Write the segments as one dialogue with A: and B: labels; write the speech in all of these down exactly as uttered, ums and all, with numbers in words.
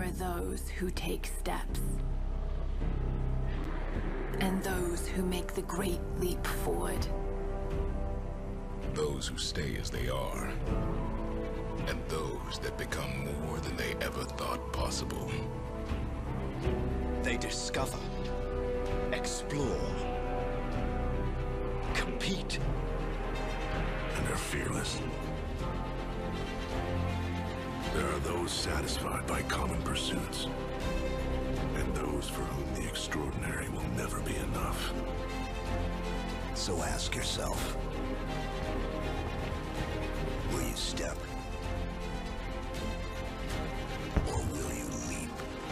A: are those who take steps. And those who make the great leap forward.
B: Those who stay as they are. And those that become more than they ever thought possible.
C: They discover, explore, compete.
D: And they're fearless. There are those satisfied by common pursuits. And those for whom the extraordinary will never be enough.
C: So ask yourself, will you step? Or will you leap?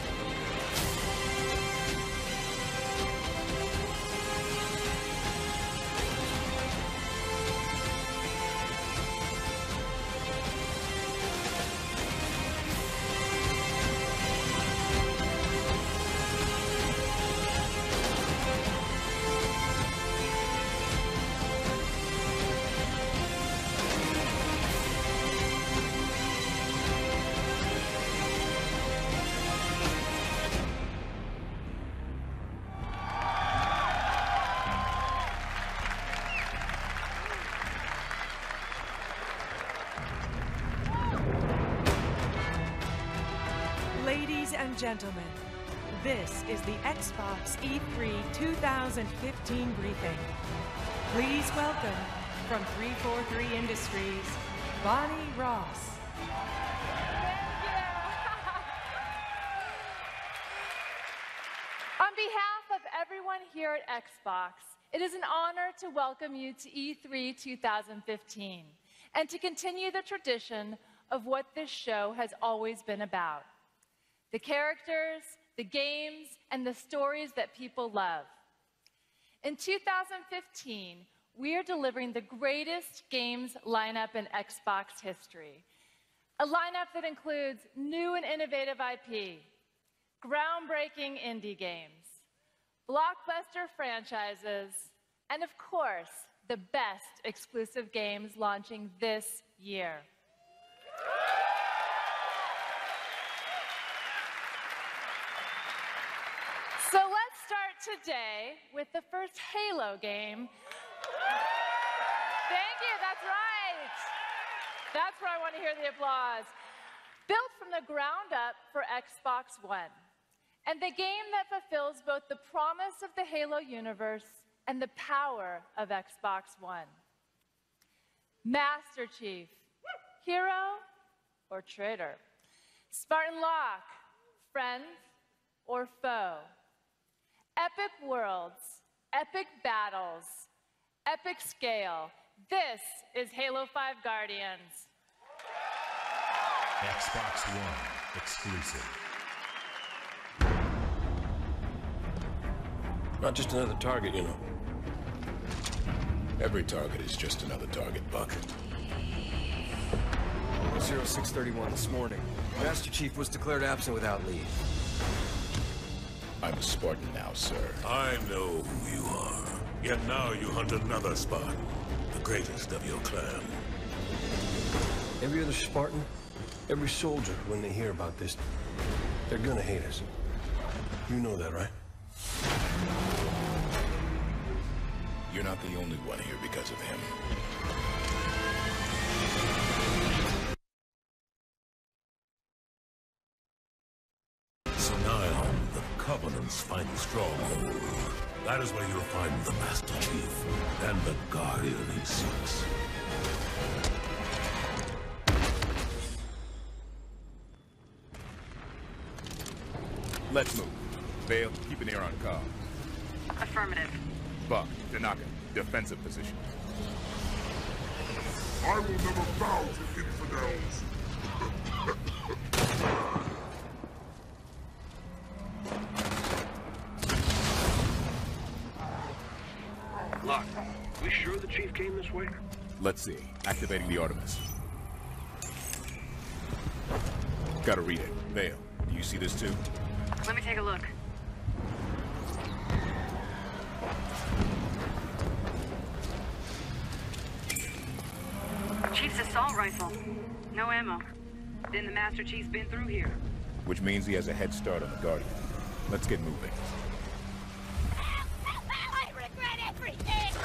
E: Ladies and gentlemen, this is the Xbox E three two thousand fifteen briefing. Please welcome, from three forty-three Industries, Bonnie Ross.
F: On behalf of everyone here at Xbox, it is an honor to welcome you to E three two thousand fifteen and to continue the tradition of what this show has always been about. The characters, the games, and the stories that people love. In two thousand fifteen, we are delivering the greatest games lineup in Xbox history. A lineup that includes new and innovative I P, groundbreaking indie games, blockbuster franchises, and of course, the best exclusive games launching this year. So let's start today with the first Halo game. Thank you, that's right. That's where I want to hear the applause. Built from the ground up for Xbox One. And the game that fulfills both the promise of the Halo universe and the power of Xbox One. Master Chief, hero or traitor? Spartan Locke, friend or foe? Epic worlds, epic battles, epic scale. This is Halo five Guardians.
G: Xbox One exclusive.
D: Not just another target, you know.
B: Every target is just another target, Buck.
H: zero six thirty-one this morning. Master Chief was declared absent without leave.
B: I'm a Spartan now, sir.
D: I know who you are. Yet now you hunt another Spartan, the greatest of your clan.
I: Every other Spartan, every soldier, when they hear about this, they're gonna hate us. You know that, right?
B: You're not the only one here because of him.
D: So now, the Covenant's final stronghold. That is where you'll find the Master Chief and the Guardian he seeks.
J: Let's move. Vale, keep an ear on comm.
K: Affirmative.
J: Buck, Tanaka, defensive position.
D: I will never bow to infidels.
L: Locke, we sure the Chief came this way?
J: Let's see. Activating the Artemis. Gotta read it. Vale, do you see this too?
K: Let me take a look. Chief's assault rifle. No ammo. Then the Master Chief's been through here.
J: which means he has a head start on the Guardian. Let's get moving.
M: I regret everything!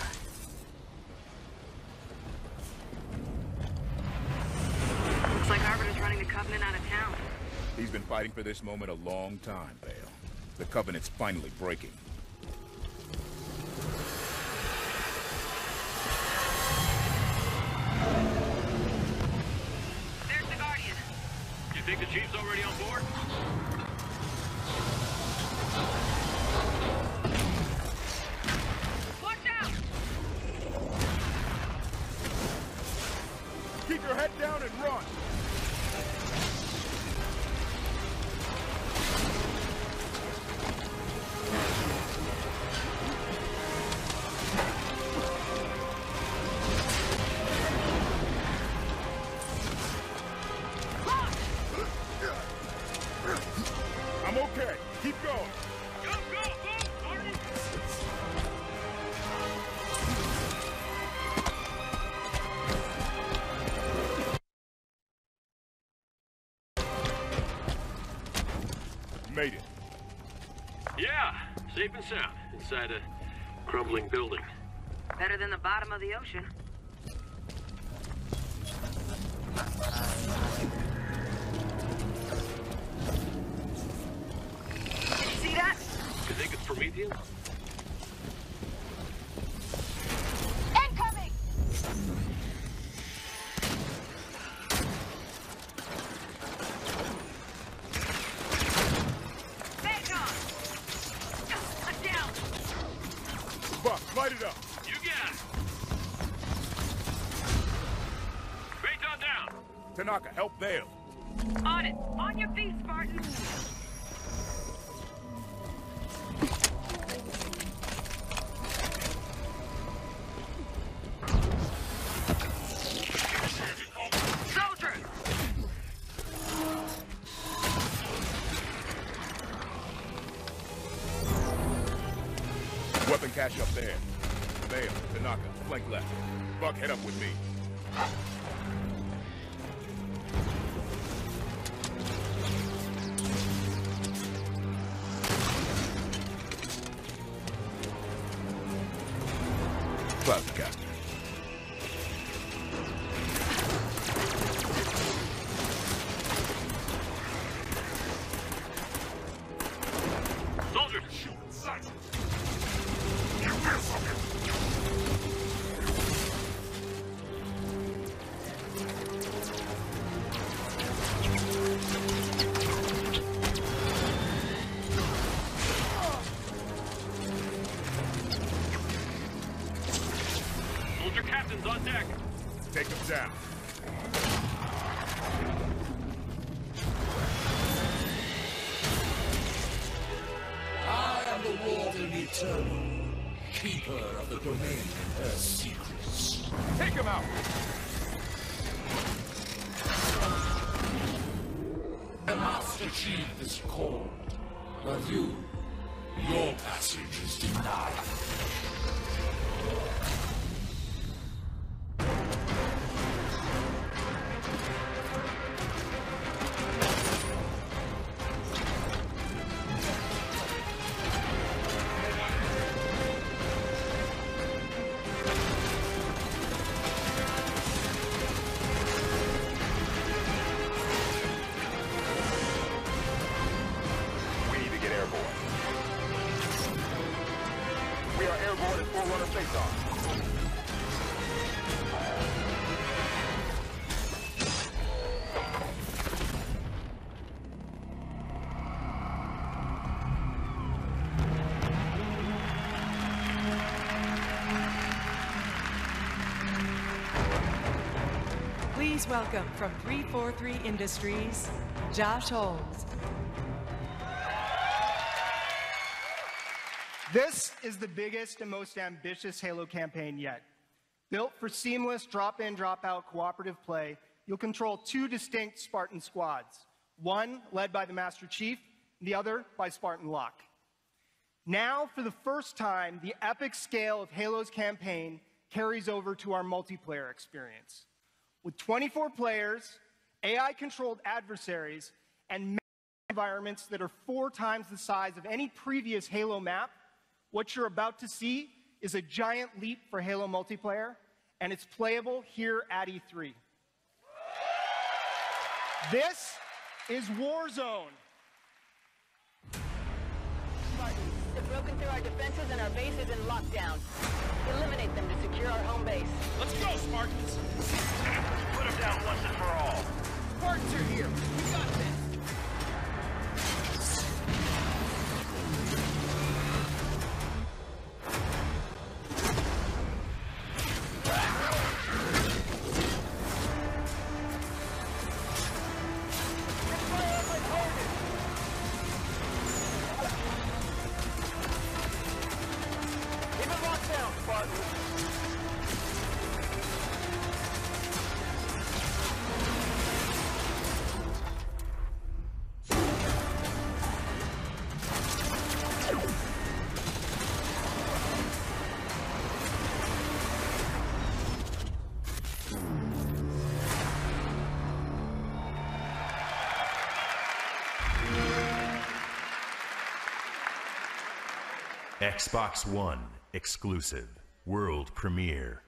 K: Looks like Arbiter's running the Covenant out of town.
J: He's been fighting for this moment a long time, Vale. The Covenant's finally breaking.
K: There's the Guardian.
L: You think the Chief's already on board?
K: Watch out!
J: Keep your head down and run! I'm okay. Keep going.
L: Go, go, go! Arnie!
J: Made it.
L: Yeah, safe and sound inside a crumbling building.
K: Better than the bottom of the ocean. Did you see that?
L: You think it's Prometheus?
M: Incoming!
K: Back on! I'm down!
J: Buck, light it up.
L: You got it! Phaeton down!
J: Tanaka, help Vale.
K: On it! On your feet, Spartan! Soldier!
J: Weapon cache up there. Vale, Tanaka, flank left. Buck, head up with me. Plasma caster.
L: Soldiers! Shoot! Sight! Soldier captain's on deck!
J: Take him down.
D: I am the Warden Eternal, keeper of the domain and her secrets.
J: Take him out!
D: The Master Chief is called, but you, your passage is denied.
J: We need to get airborne. We are airborne at Forerunner face-off.
E: Please welcome from three forty-three Industries, Josh Holmes.
N: This is the biggest and most ambitious Halo campaign yet. Built for seamless drop-in, drop-out cooperative play, you'll control two distinct Spartan squads, one led by the Master Chief, the other by Spartan Locke. Now, for the first time, the epic scale of Halo's campaign carries over to our multiplayer experience. With twenty-four players, A I-controlled adversaries, and environments that are four times the size of any previous Halo map, what you're about to see is a giant leap for Halo multiplayer, and it's playable here at E three. This is Warzone.
K: They've broken through our defenses and our base is in lockdown. Eliminate them to secure our home base.
L: Let's go, Spartans! Put them down once and for all.
H: Spartans are here. We got this.
G: Xbox One exclusive world premiere.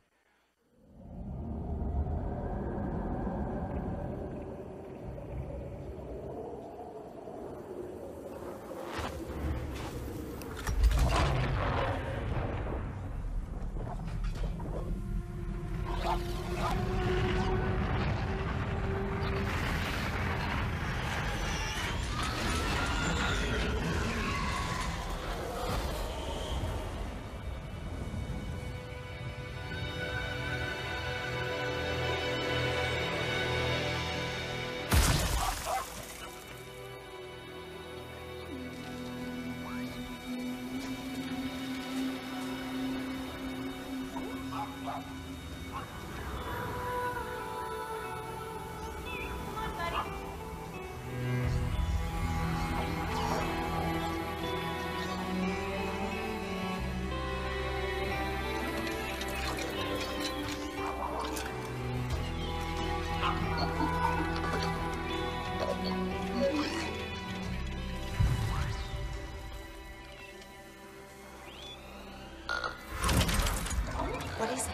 A: What is it?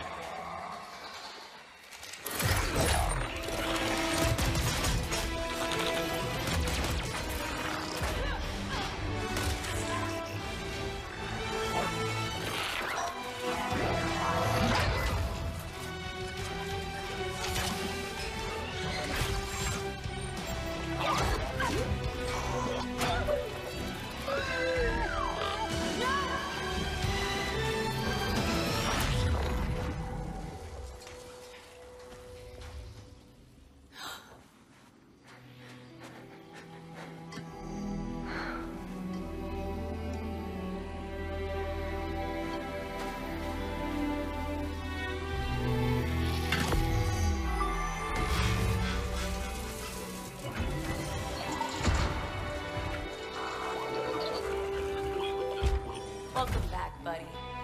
O: Welcome back, buddy.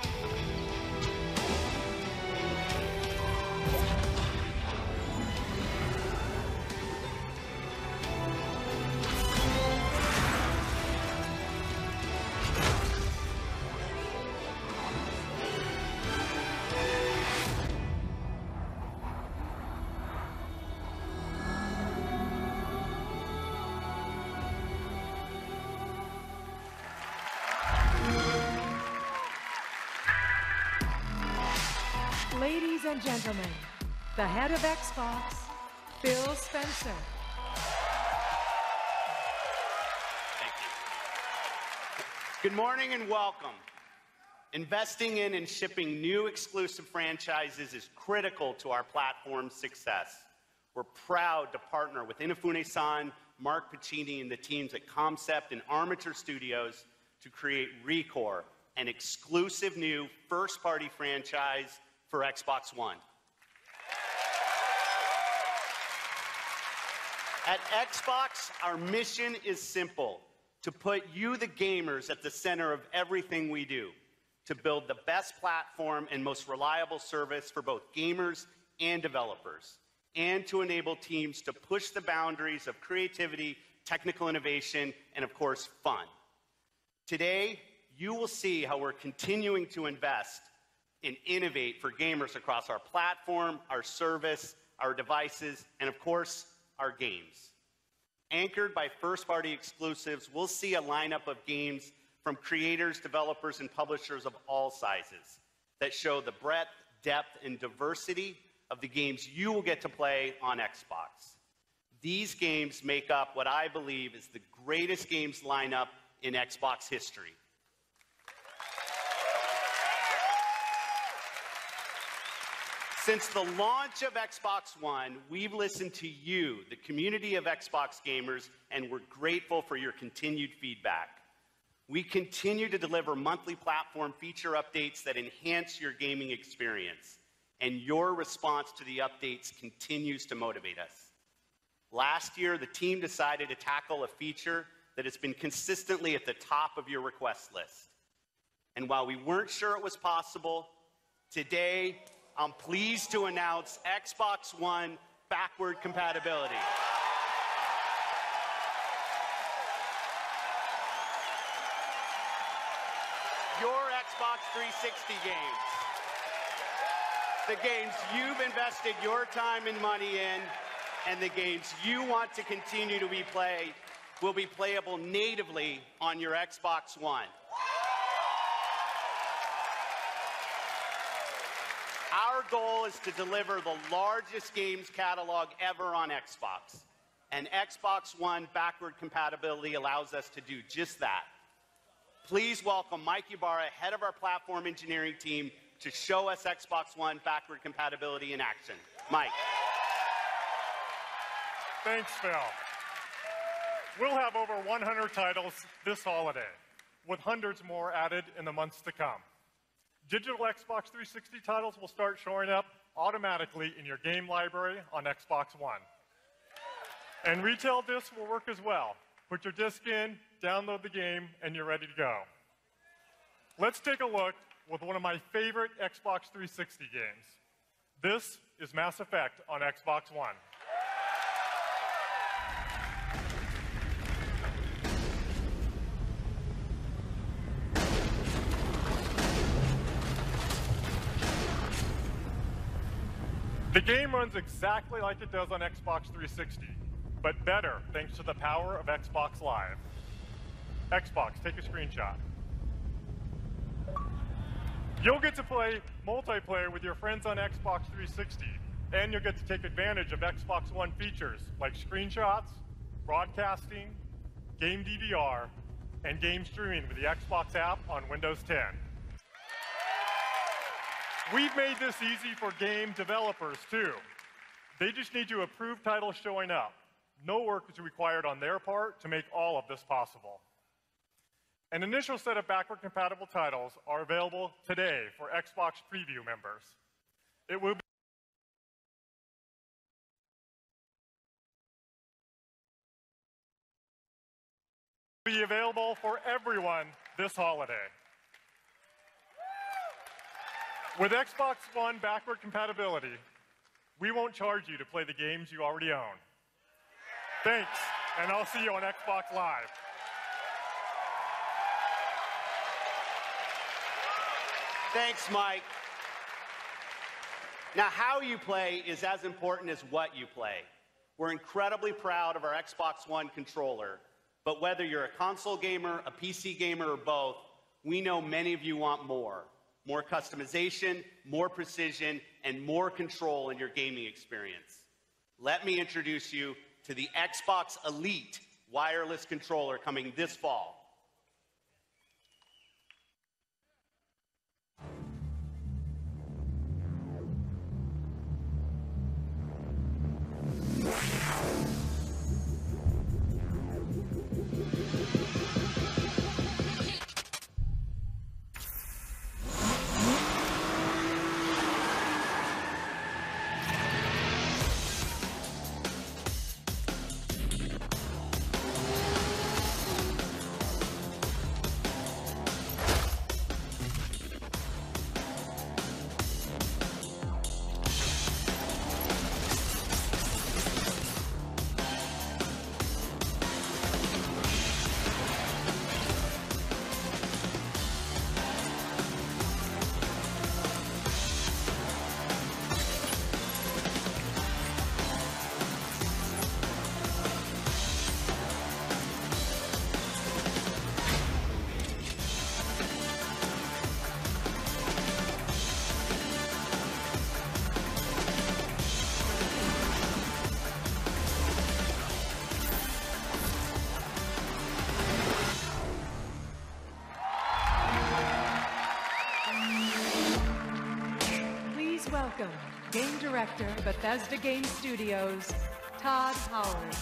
E: Ladies and gentlemen, the head of Xbox, Phil Spencer.
P: Thank you. Good morning and welcome. Investing in and shipping new exclusive franchises is critical to our platform's success. We're proud to partner with Inafune-san, Mark Pacini, and the teams at Concept and Armature Studios to create ReCore, an exclusive new first-party franchise for Xbox One. At Xbox, our mission is simple: to put you, the gamers, at the center of everything we do, to build the best platform and most reliable service for both gamers and developers, and to enable teams to push the boundaries of creativity, technical innovation, and of course, fun. Today, you will see how we're continuing to invest and innovate for gamers across our platform, our service, our devices, and of course, our games. Anchored by first-party exclusives, we'll see a lineup of games from creators, developers, and publishers of all sizes that show the breadth, depth, and diversity of the games you will get to play on Xbox. These games make up what I believe is the greatest games lineup in Xbox history. Since the launch of Xbox One, we've listened to you, the community of Xbox gamers, and we're grateful for your continued feedback. We continue to deliver monthly platform feature updates that enhance your gaming experience, and your response to the updates continues to motivate us. Last year, the team decided to tackle a feature that has been consistently at the top of your request list. And while we weren't sure it was possible, today, I'm pleased to announce Xbox One backward compatibility. Your Xbox three sixty games, the games you've invested your time and money in, and the games you want to continue to be played, will be playable natively on your Xbox One. Our goal is to deliver the largest games catalog ever on Xbox, and Xbox One backward compatibility allows us to do just that. Please welcome Mike Ybarra, head of our platform engineering team, to show us Xbox One backward compatibility in action. Mike.
O: Thanks, Phil. We'll have over one hundred titles this holiday, with hundreds more added in the months to come. Digital Xbox three sixty titles will start showing up automatically in your game library on Xbox One. And retail discs will work as well. Put your disc in, download the game, and you're ready to go. Let's take a look with one of my favorite Xbox three sixty games. This is Mass Effect on Xbox One. The game runs exactly like it does on Xbox three sixty, but better thanks to the power of Xbox Live. Xbox, take a screenshot. You'll get to play multiplayer with your friends on Xbox three sixty, and you'll get to take advantage of Xbox One features like screenshots, broadcasting, game D V R, and game streaming with the Xbox app on Windows ten. We've made this easy for game developers, too. They just need to approve titles showing up. No work is required on their part to make all of this possible. An initial set of backward-compatible titles are available today for Xbox Preview members. It will be available for everyone this holiday. With Xbox One backward compatibility, we won't charge you to play the games you already own. Thanks, and I'll see you on Xbox Live.
P: Thanks, Mike. Now, how you play is as important as what you play. We're incredibly proud of our Xbox One controller, but whether you're a console gamer, a P C gamer, or both, we know many of you want more. More customization, more precision, and more control in your gaming experience. Let me introduce you to the Xbox Elite wireless controller coming this fall.
E: welcome Game Director, Bethesda Game Studios, Todd Howard.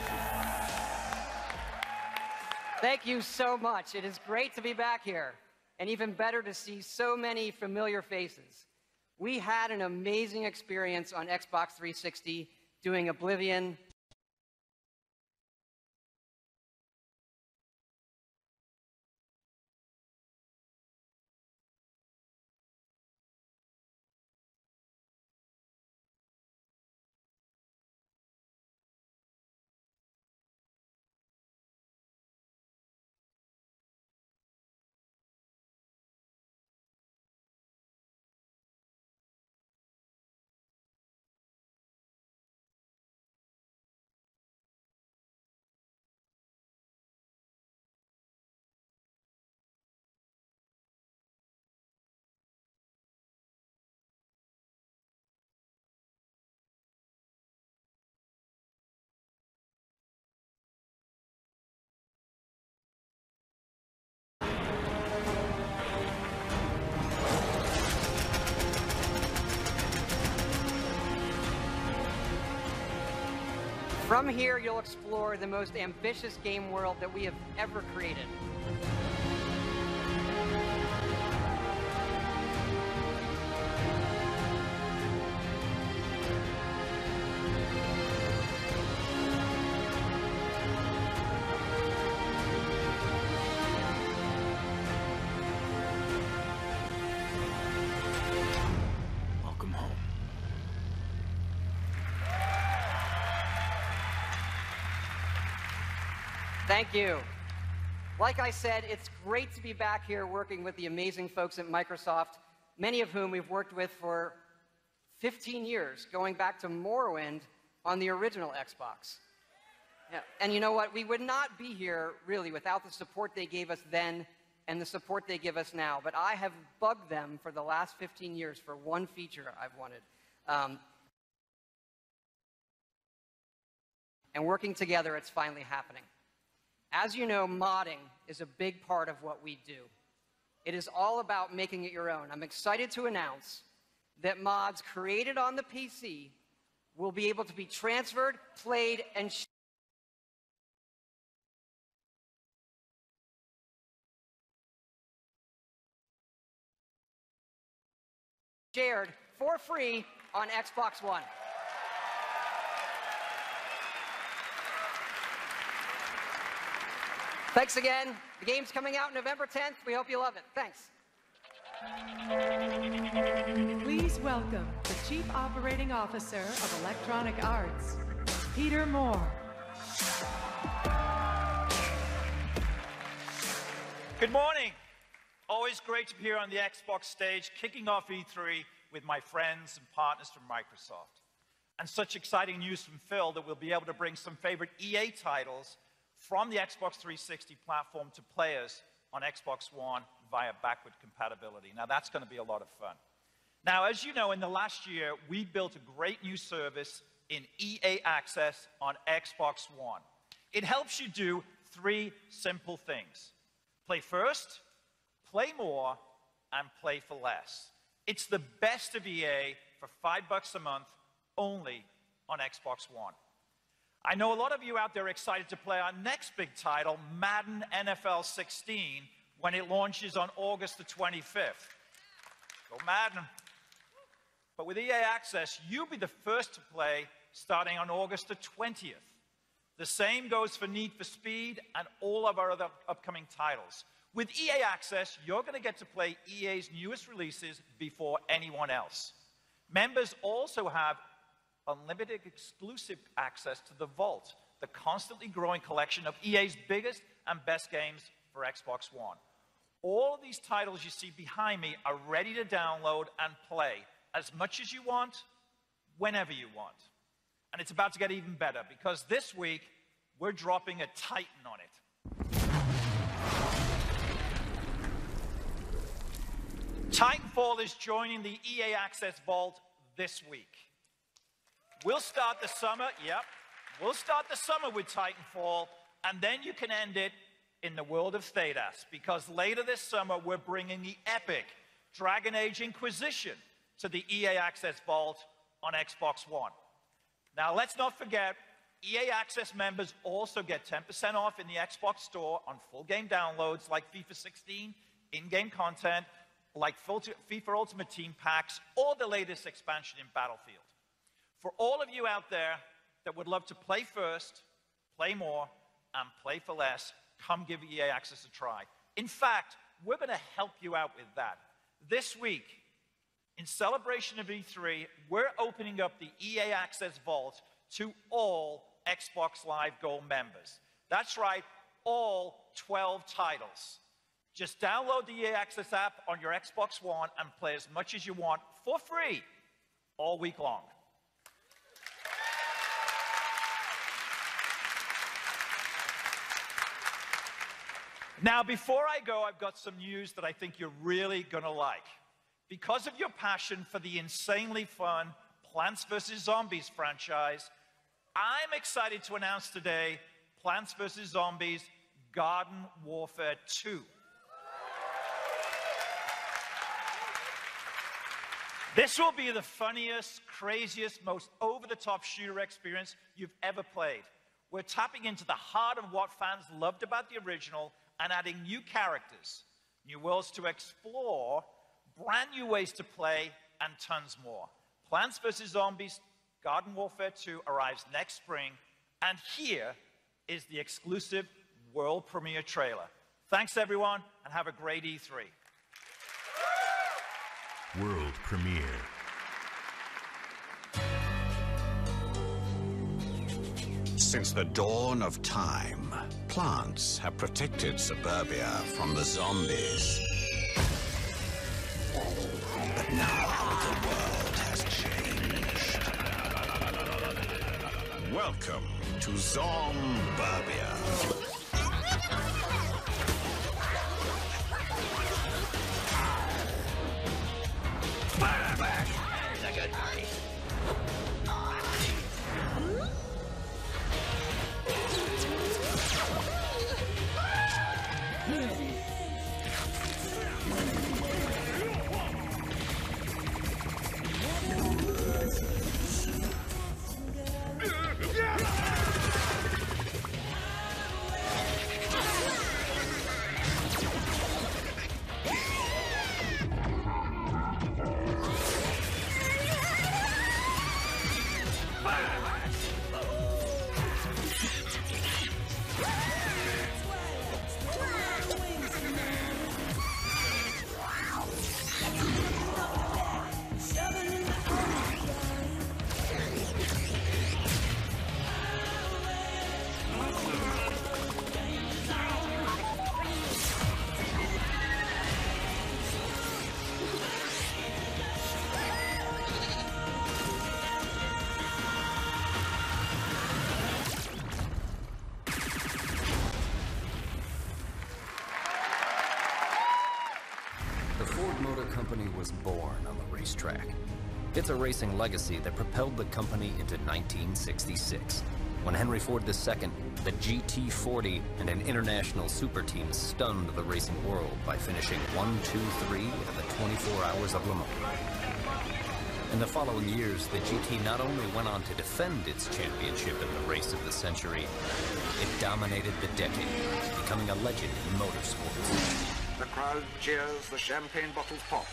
Q: Thank you so much. It is great to be back here, and even better to see so many familiar faces. We had an amazing experience on Xbox three sixty doing Oblivion. From here, you'll explore the most ambitious game world that we have ever created.
C: Welcome home.
Q: Thank you. Like I said, it's great to be back here working with the amazing folks at Microsoft, many of whom we've worked with for fifteen years, going back to Morrowind on the original Xbox. Yeah. And you know what? We would not be here, really, without the support they gave us then and the support they give us now. But I have bugged them for the last fifteen years for one feature I've wanted. Um, and working together, it's finally happening. As you know, modding is a big part of what we do. It is all about making it your own. I'm excited to announce that mods created on the P C will be able to be transferred, played, and shared for free on Xbox One. Thanks again. The game's coming out November tenth. We hope you love it. Thanks.
E: Please welcome the Chief Operating Officer of Electronic Arts, Peter Moore.
R: Good morning. Always great to be here on the Xbox stage, kicking off E three with my friends and partners from Microsoft. And such exciting news from Phil that we'll be able to bring some favorite E A titles from the Xbox three sixty platform to players on Xbox One via backward compatibility. Now, that's going to be a lot of fun. Now, as you know, in the last year, we built a great new service in E A Access on Xbox One. It helps you do three simple things. Play first, play more, and play for less. It's the best of E A for five bucks a month, only on Xbox One. I know a lot of you out there are excited to play our next big title, Madden N F L sixteen, when it launches on August the twenty-fifth. Go Madden. But with E A Access, you'll be the first to play starting on August the twentieth. The same goes for Need for Speed and all of our other upcoming titles. With E A Access, you're going to get to play E A's newest releases before anyone else. Members also have unlimited exclusive access to the Vault, the constantly growing collection of E A's biggest and best games for Xbox One. All of these titles you see behind me are ready to download and play as much as you want, whenever you want. And it's about to get even better, because this week, we're dropping a Titan on it. Titanfall is joining the E A Access Vault this week. We'll start the summer, yep, we'll start the summer with Titanfall, and then you can end it in the world of Thieves, because later this summer, we're bringing the epic Dragon Age Inquisition to the E A Access Vault on Xbox One. Now, let's not forget, E A Access members also get ten percent off in the Xbox Store on full game downloads like FIFA sixteen, in-game content, like FIFA Ultimate Team packs, or the latest expansion in Battlefield. For all of you out there that would love to play first, play more, and play for less, come give E A Access a try. In fact, we're going to help you out with that. This week, in celebration of E three, we're opening up the E A Access Vault to all Xbox Live Gold members. That's right, all twelve titles. Just download the E A Access app on your Xbox One and play as much as you want for free all week long. Now, before I go, I've got some news that I think you're really going to like. Because of your passion for the insanely fun Plants versus. Zombies franchise, I'm excited to announce today Plants versus. Zombies Garden Warfare two. This will be the funniest, craziest, most over-the-top shooter experience you've ever played. We're tapping into the heart of what fans loved about the original and adding new characters, new worlds to explore, brand new ways to play, and tons more. Plants versus. Zombies Garden Warfare two arrives next spring, and here is the exclusive world premiere trailer. Thanks, everyone, and have a great E three.
G: World premiere.
S: Since the dawn of time, plants have protected suburbia from the zombies. But now the world has changed. Welcome to Zomburbia. There's a good party.
T: Was born on the racetrack. It's a racing legacy that propelled the company into nineteen sixty-six, when Henry Ford the Second, the G T forty, and an international super team stunned the racing world by finishing one, two, three in the twenty-four hours of Le Mans. In the following years, the G T not only went on to defend its championship in the race of the century, it dominated the decade, becoming a legend in motorsports.
U: The crowd cheers, the champagne bottles pop.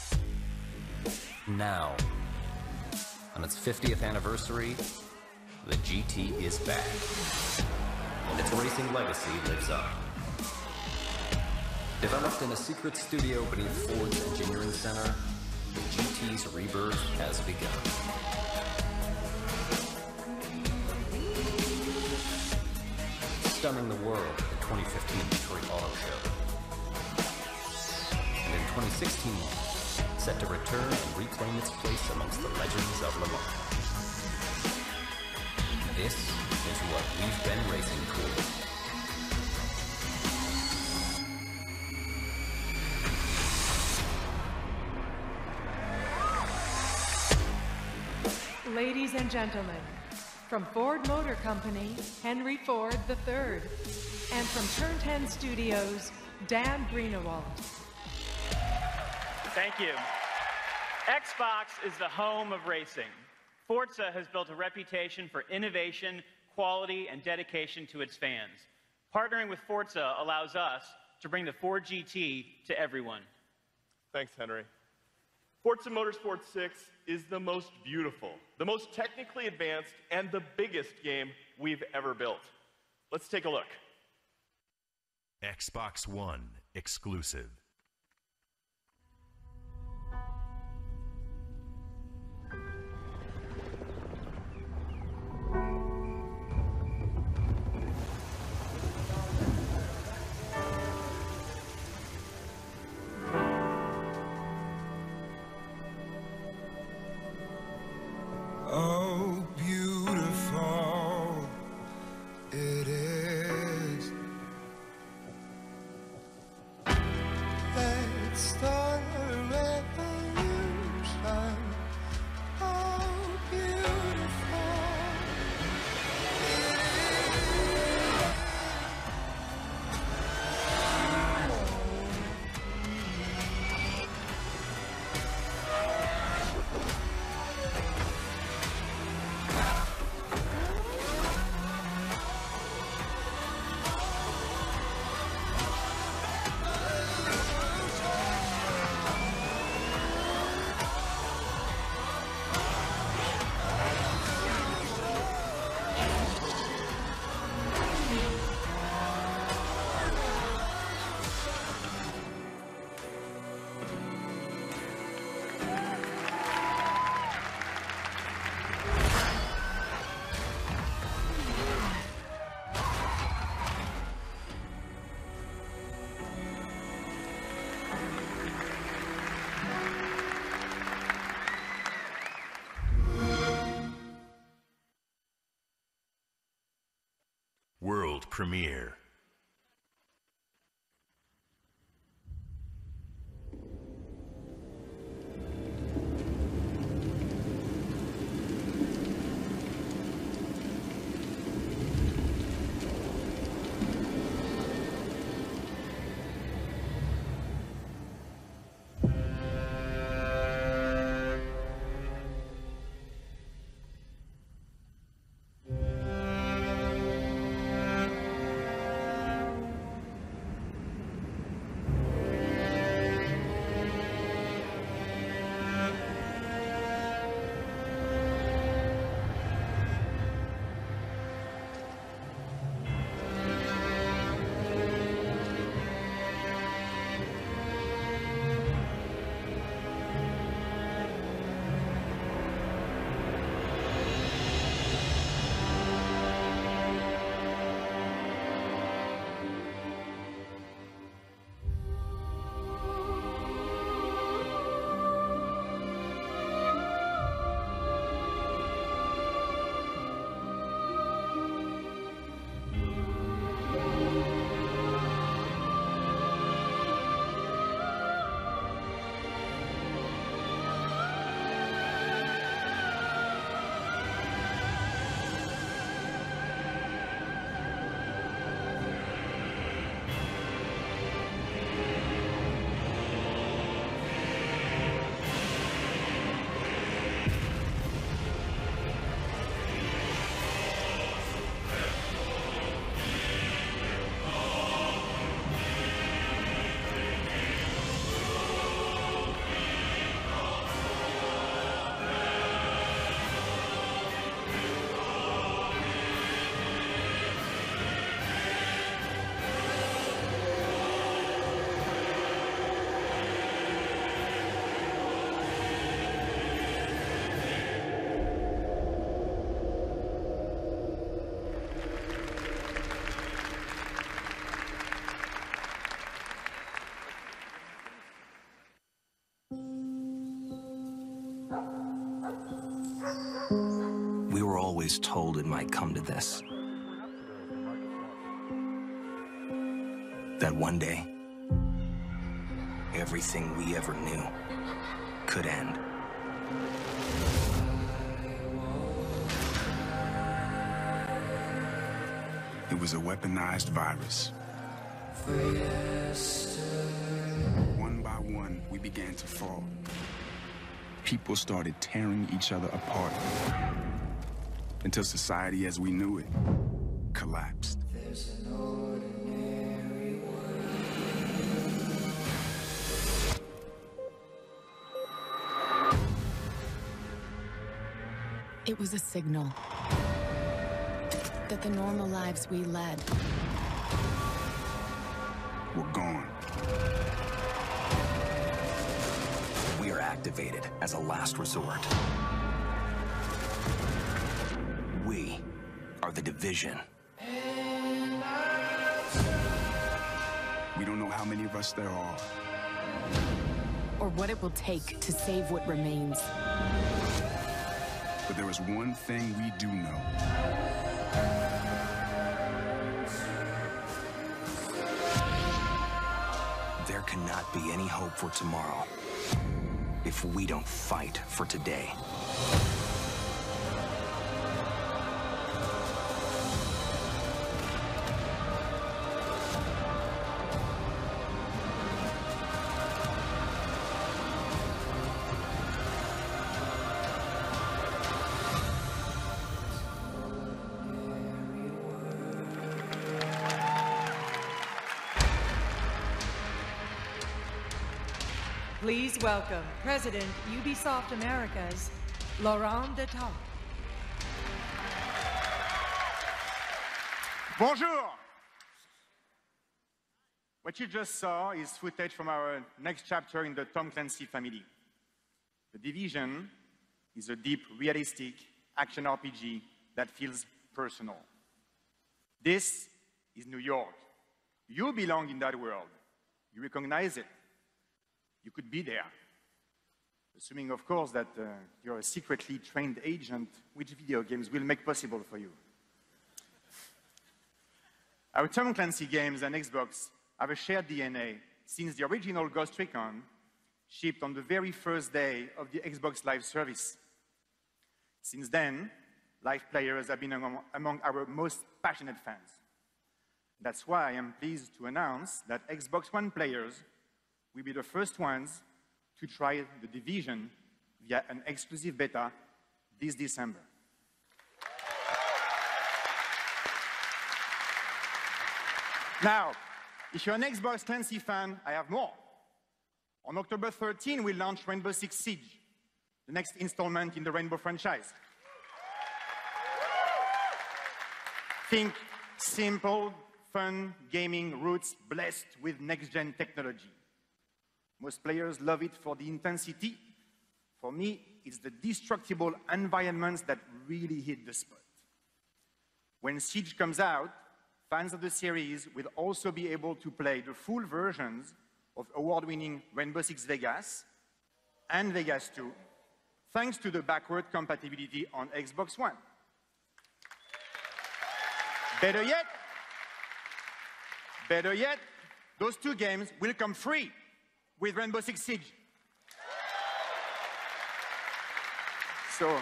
T: Now, on its fiftieth anniversary, the G T is back, and its racing legacy lives on. Developed in a secret studio beneath Ford's engineering center, the G T's rebirth has begun. Stunning the world at the twenty fifteen Detroit Auto Show. And in twenty sixteen, set to return and reclaim its place amongst the legends of Le Mans. This is what we've been racing
E: for. Ladies and gentlemen, from Ford Motor Company, Henry Ford the third, and from Turn ten Studios, Dan Greenewald.
V: Thank you.
F: Xbox is the home of racing. Forza has built a reputation for innovation, quality, and dedication to its fans. Partnering with Forza allows us to bring the Ford G T to everyone.
V: Thanks, Henry. Forza Motorsport six is the most beautiful, the most technically advanced, and the biggest game we've ever built. Let's take a look.
G: Xbox One exclusive.
W: Oh, beautiful it is. Let's start a revolution. Oh, beautiful it is.
G: World premiere.
X: We were always told it might come to this. That one day, everything we ever knew could end.
Y: It was a weaponized virus. One by one, we began to fall. people started tearing each other apart until society as we knew it collapsed.
A: It was a signal that the normal lives we led
Y: were gone.
X: We are activated as a last resort. We are the Division.
Y: We don't know how many of us there are.
A: Or what it will take to save what remains.
Y: But there is one thing we do know.
X: There cannot be any hope for tomorrow if we don't fight for today.
E: Please welcome President Ubisoft Americas, Laurent Detat.
B: Bonjour! What you just saw is footage from our next chapter in the Tom Clancy family. The Division is a deep, realistic action R P G that feels personal. This is New York. You belong in that world. You recognize it. You could be there. Assuming, of course, that uh, you're a secretly trained agent, which video games will make possible for you. Our Tom Clancy games and Xbox have a shared D N A since the original Ghost Recon shipped on the very first day of the Xbox Live service. Since then, live players have been among, among our most passionate fans. That's why I am pleased to announce that Xbox One players will be the first ones to try The Division via an exclusive beta this December. Now, if you're an Xbox Clancy fan, I have more. On October thirteenth, we launch Rainbow Six Siege, the next installment in the Rainbow franchise. Think simple, fun gaming roots blessed with next-gen technology. Most players love it for the intensity. For me, it's the destructible environments that really hit the spot. When Siege comes out, fans of the series will also be able to play the full versions of award-winning Rainbow Six Vegas and Vegas two, thanks to the backward compatibility on Xbox One. Better yet, better yet, those two games will come free with Rainbow Six Siege. So,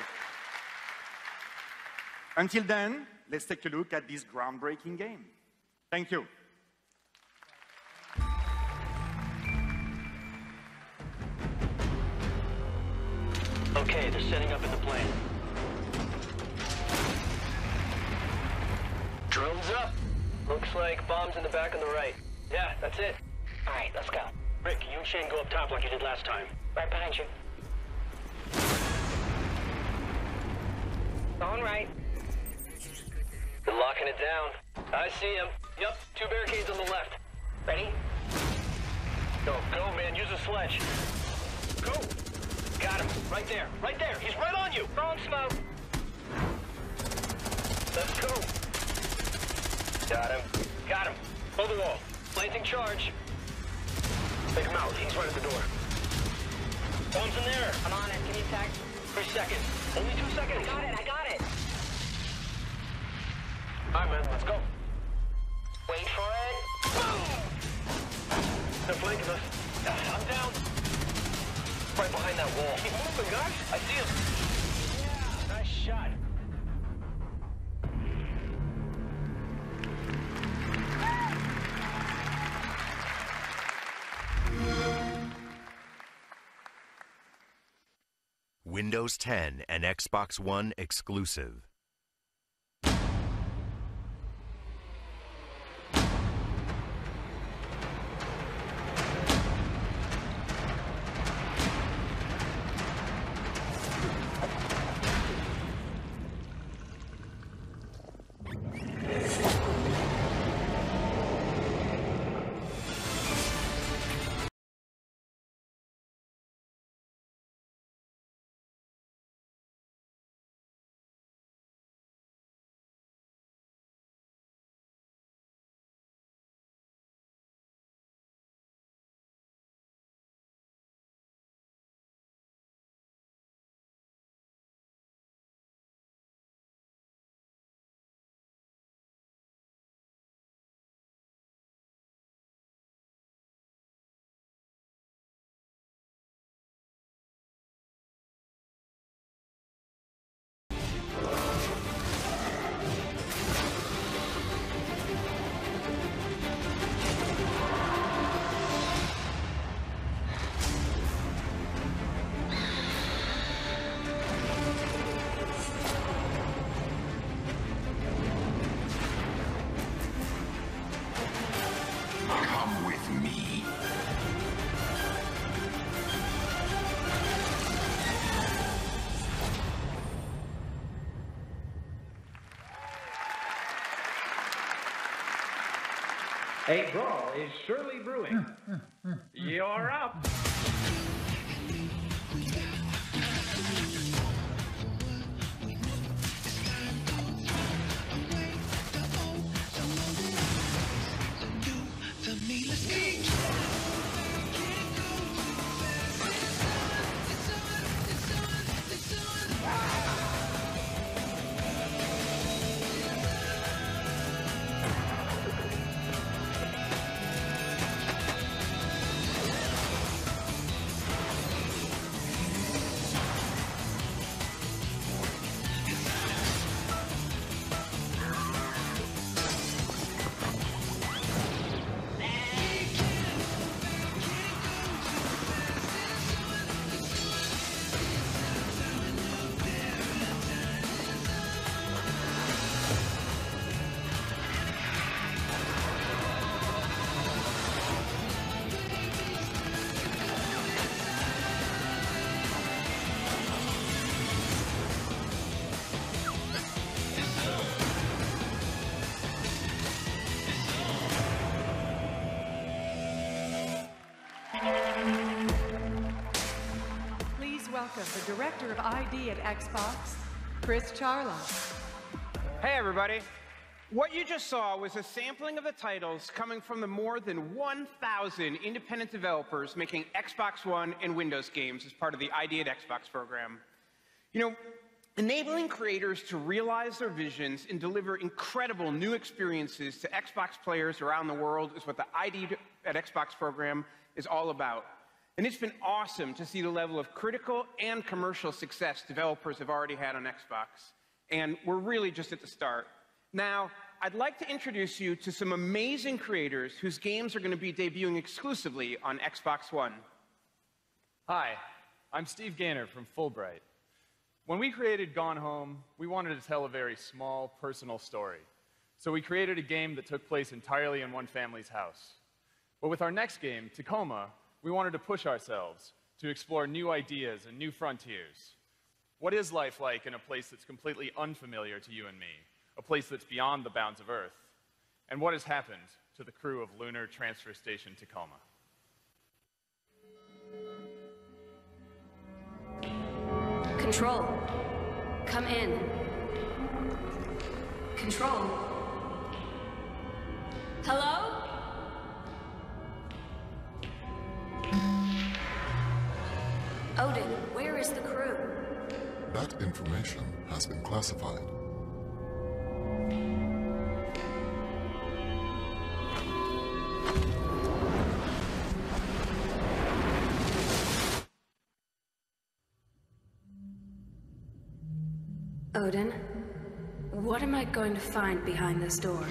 B: until then, let's take a look at this groundbreaking game. Thank you.
D: Okay, they're setting up in the plane. Drones up. Looks like bombs in the back on the right. Yeah, that's it.
K: All right, let's go.
D: Rick, you and Shane go up top like you did last time.
K: Right behind you. Going right.
D: They're locking it down. I see him. Yep, two barricades on the left.
K: Ready?
D: Go, go, man. Use a sledge. Go. Got him. Right there. Right there. He's right on you.
K: Throwing smoke.
D: Let's go. Got him. Got him. Hold the wall. Planting charge. Take him out. He's right at the door. Bombs in there.
K: I'm on it. Can you tag?
D: Three seconds. Only two seconds.
K: I got it. I got it.
D: All right, man. Let's go.
K: Wait for it.
D: Boom! They're flanking us. I'm down. Right behind that wall. Keep moving, guys. I see him. Yeah. Nice shot.
G: Windows ten and Xbox One exclusive.
W: Come with me.
I: A brawl is surely brewing. You're up.
E: Welcome the Director of I D at Xbox, Chris Charla.
J: Hey everybody. What you just saw was a sampling of the titles coming from the more than one thousand independent developers making Xbox One and Windows games as part of the I D at Xbox program. You know, enabling creators to realize their visions and deliver incredible new experiences to Xbox players around the world is what the I D at Xbox program is all about. And it's been awesome to see the level of critical and commercial success developers have already had on Xbox. And we're really just at the start. Now, I'd like to introduce you to some amazing creators whose games are going to be debuting exclusively on Xbox One.
L: Hi, I'm Steve Gaynor from Fulbright. When we created Gone Home, we wanted to tell a very small, personal story. So we created a game that took place entirely in one family's house. But with our next game, Tacoma, we wanted to push ourselves to explore new ideas and new frontiers. What is life like in a place that's completely unfamiliar to you and me? A place that's beyond the bounds of Earth? And what has happened to the crew of Lunar Transfer Station Tacoma?
M: Control. Come in. Control. Hello? Odin, where is the crew?
N: That information has been classified.
M: Odin, what am I going to find behind this door?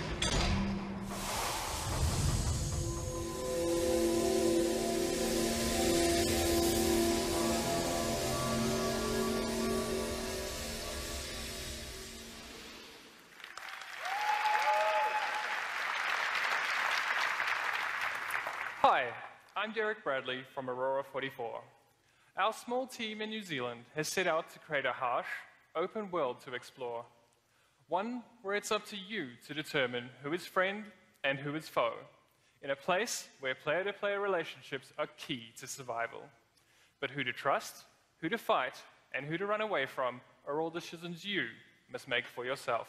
C: Hi, I'm Derek Bradley from Aurora forty-four. Our small team in New Zealand has set out to create a harsh, open world to explore. One where it's up to you to determine who is friend and who is foe, in a place where player-to-player relationships are key to survival. But who to trust, who to fight, and who to run away from are all decisions you must make for yourself.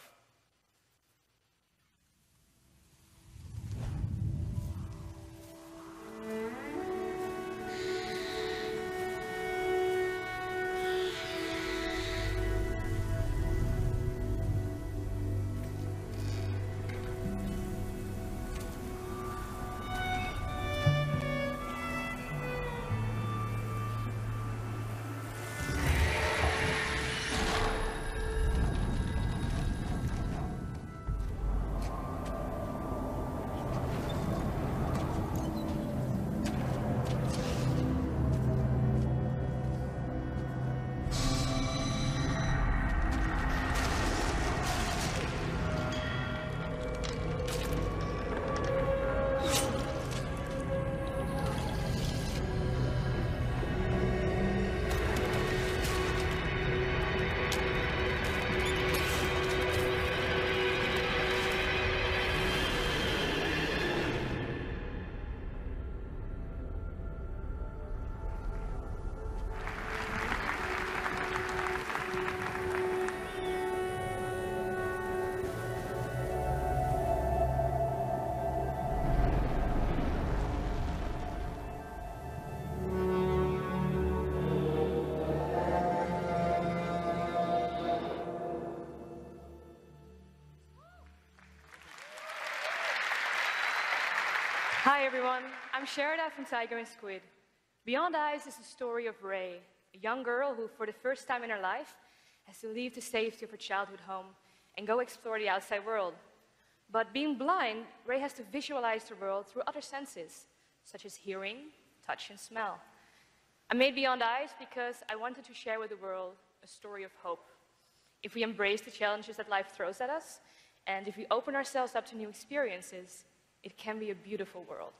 H: Hi everyone, I'm Sherida from Tiger and Squid. Beyond Eyes is the story of Ray, a young girl who for the first time in her life has to leave the safety of her childhood home and go explore the outside world. But being blind, Ray has to visualize the world through other senses, such as hearing, touch, and smell. I made Beyond Eyes because I wanted to share with the world a story of hope. If we embrace the challenges that life throws at us, and if we open ourselves up to new experiences, it can be a beautiful world.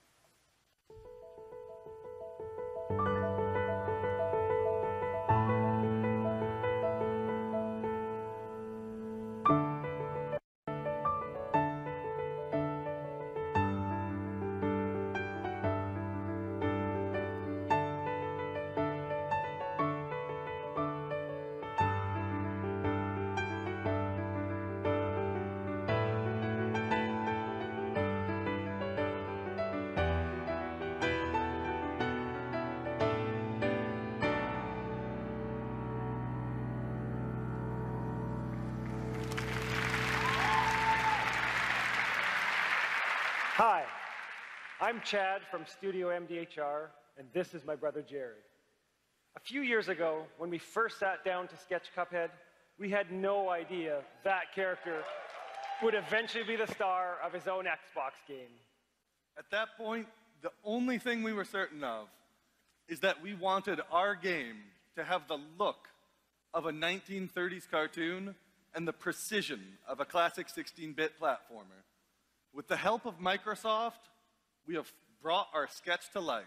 O: Hi, I'm Chad from Studio M D H R, and this is my brother Jared. A few years ago, when we first sat down to sketch Cuphead, we had no idea that character would eventually be the star of his own Xbox game.
P: At that point, the only thing we were certain of is that we wanted our game to have the look of a nineteen thirties cartoon and the precision of a classic sixteen bit platformer. With the help of Microsoft, we have brought our sketch to life.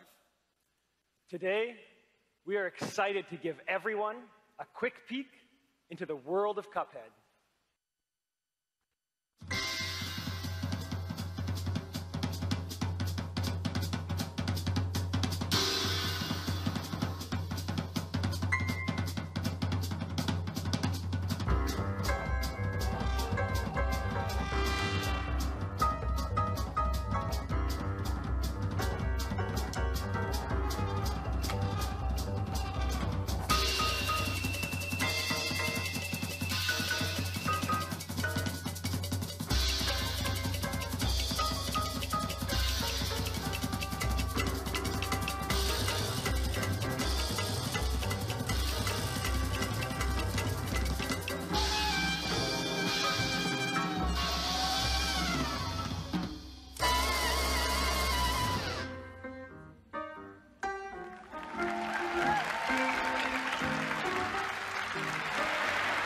O: Today, we are excited to give everyone a quick peek into the world of Cuphead.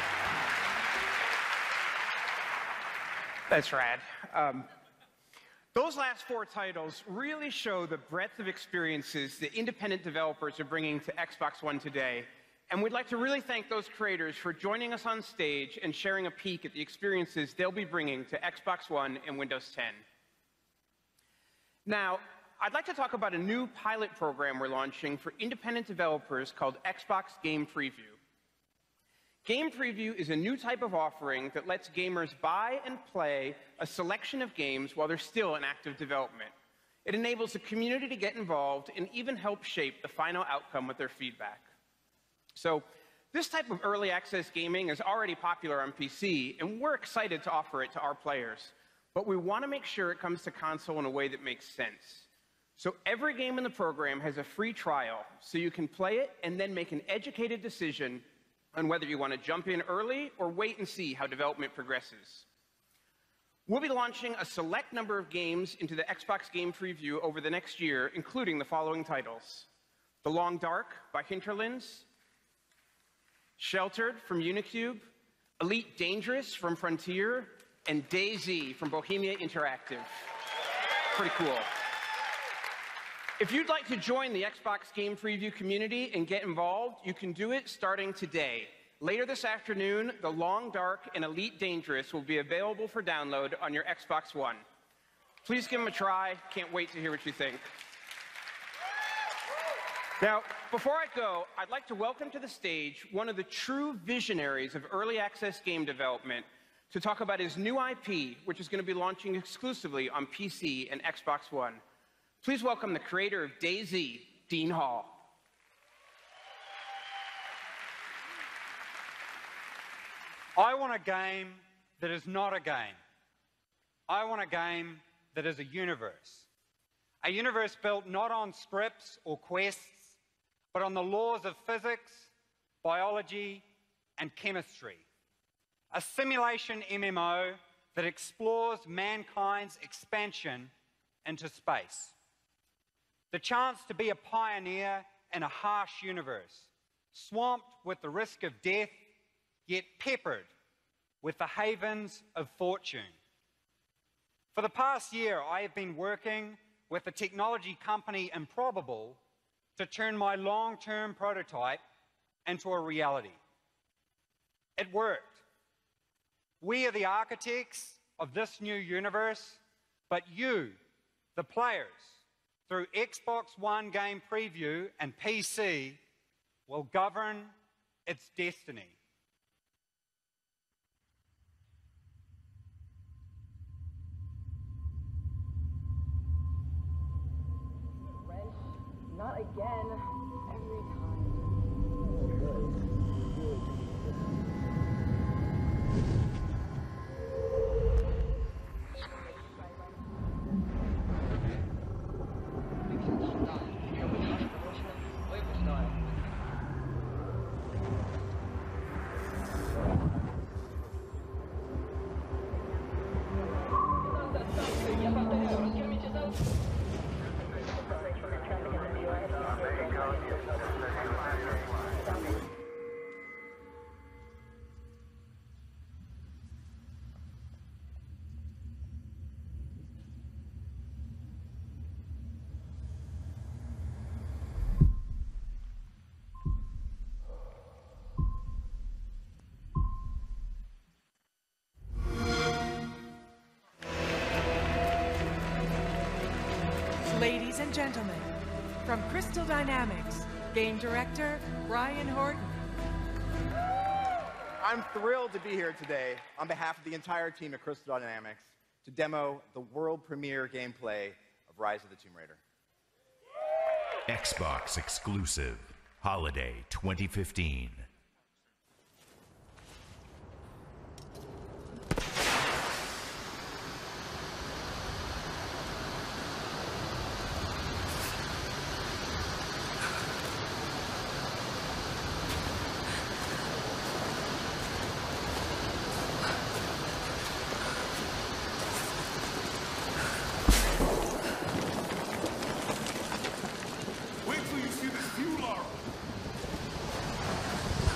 J: That's rad. Um, Those last four titles really show the breadth of experiences that independent developers are bringing to Xbox One today, and we'd like to really thank those creators for joining us on stage and sharing a peek at the experiences they'll be bringing to Xbox One and Windows ten. Now, I'd like to talk about a new pilot program we're launching for independent developers called Xbox Game Preview. Game Preview is a new type of offering that lets gamers buy and play a selection of games while they're still in active development. It enables the community to get involved and even help shape the final outcome with their feedback. So, this type of early access gaming is already popular on P C, and we're excited to offer it to our players. But we want to make sure it comes to console in a way that makes sense. So every game in the program has a free trial, so you can play it and then make an educated decision on whether you want to jump in early or wait and see how development progresses. We'll be launching a select number of games into the Xbox Game Preview over the next year, including the following titles: The Long Dark by Hinterlands, Sheltered from Unicube, Elite Dangerous from Frontier, and DayZ from Bohemia Interactive. Pretty cool. If you'd like to join the Xbox Game Preview community and get involved, you can do it starting today. Later this afternoon, The Long Dark and Elite Dangerous will be available for download on your Xbox One. Please give them a try. Can't wait to hear what you think. Now, before I go, I'd like to welcome to the stage one of the true visionaries of early access game development to talk about his new I P, which is going to be launching exclusively on P C and Xbox One. Please welcome the creator of DayZ, Dean Hall.
Q: I want a game that is not a game. I want a game that is a universe. A universe built not on scripts or quests, but on the laws of physics, biology, and chemistry. A simulation M M O that explores mankind's expansion into space. The chance to be a pioneer in a harsh universe, swamped with the risk of death, yet peppered with the havens of fortune. For the past year, I have been working with the technology company Improbable to turn my long-term prototype into a reality. It worked. We are the architects of this new universe, but you, the players, through Xbox One Game Preview and P C, will govern its destiny.
K: Not again. Every time.
E: Ladies and gentlemen, from Crystal Dynamics, Game Director Brian Horton.
R: I'm thrilled to be here today on behalf of the entire team at Crystal Dynamics to demo the world premiere gameplay of Rise of the Tomb Raider.
G: Xbox exclusive, Holiday twenty fifteen.
W: Wait till you see this view, Laura.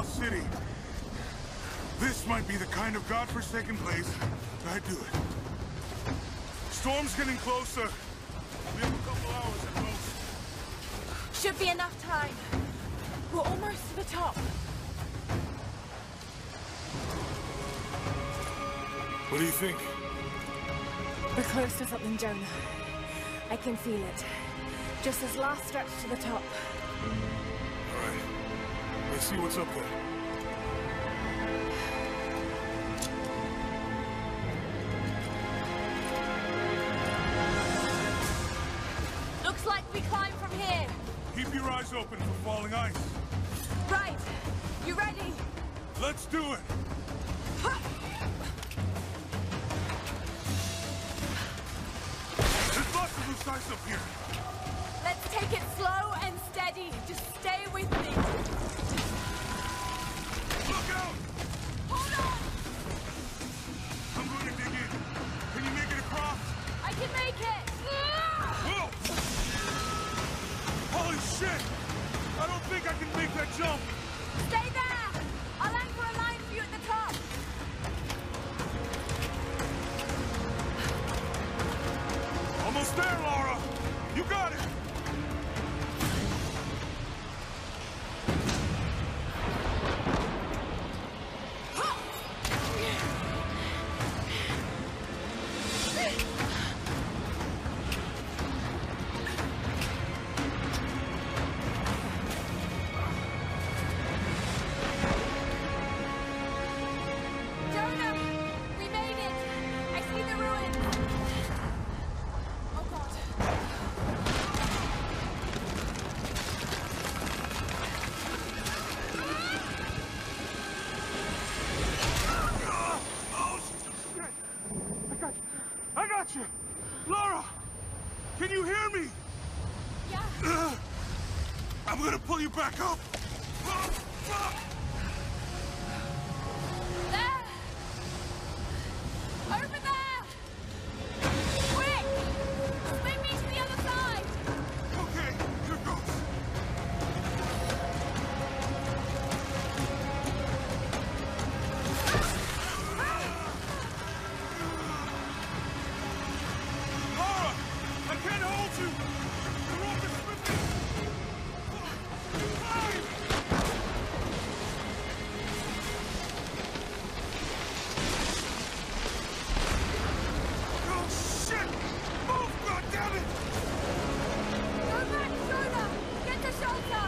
F: lost city. This might be the kind of godforsaken place I'd do it. Storm's getting closer. We have a couple hours at most.
A: Should be enough time. We're almost to the top.
F: What do you think?
A: We're close to something, Jonah. I can feel it. Just this last stretch to the top.
F: All right. Let's see what's up there.
A: Looks like we climb from here.
F: Keep your eyes open for falling ice.
A: Right. You ready?
F: Let's do it. There's lots of loose ice up here.
A: Let's take it slow and steady. Just stay with me.
F: Look out!
A: Hold on!
F: I'm going to dig in. Can you make it across?
A: I can make it!
F: Whoa! Holy shit! I don't think I can make that jump.
A: Stay there! I'll anchor a line for you at the top.
F: Almost there, Laura! You got it!
A: Jonah! We made it! I see the ruins! Oh god.
F: Oh, shit! I got you! I got you! Laura! Can you hear me?
A: Yeah.
F: Uh, I'm gonna pull you back up! Oh, fuck!
A: There! Over there! Quick! Swing me to the other side!
F: Okay, here goes. Laura! I can't hold you! The rope is slipping! Climb! Oh, shit! Move, goddammit!
A: Go back, Jonah! Get to shelter!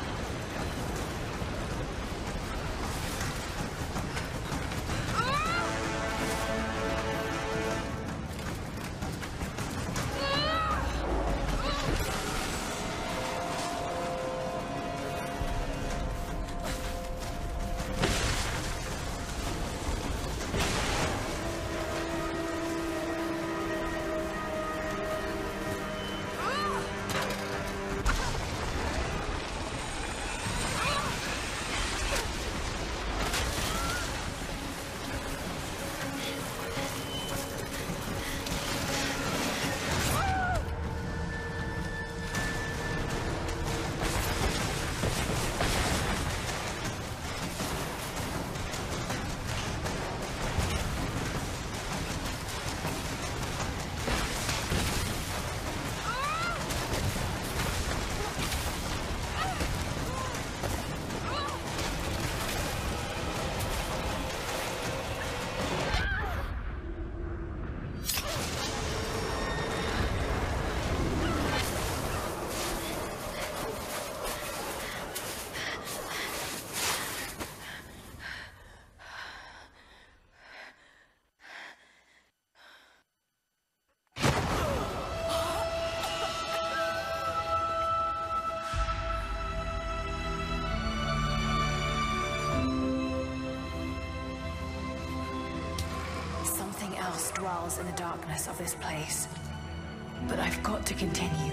M: Something else dwells in the darkness of this place. But I've got to continue.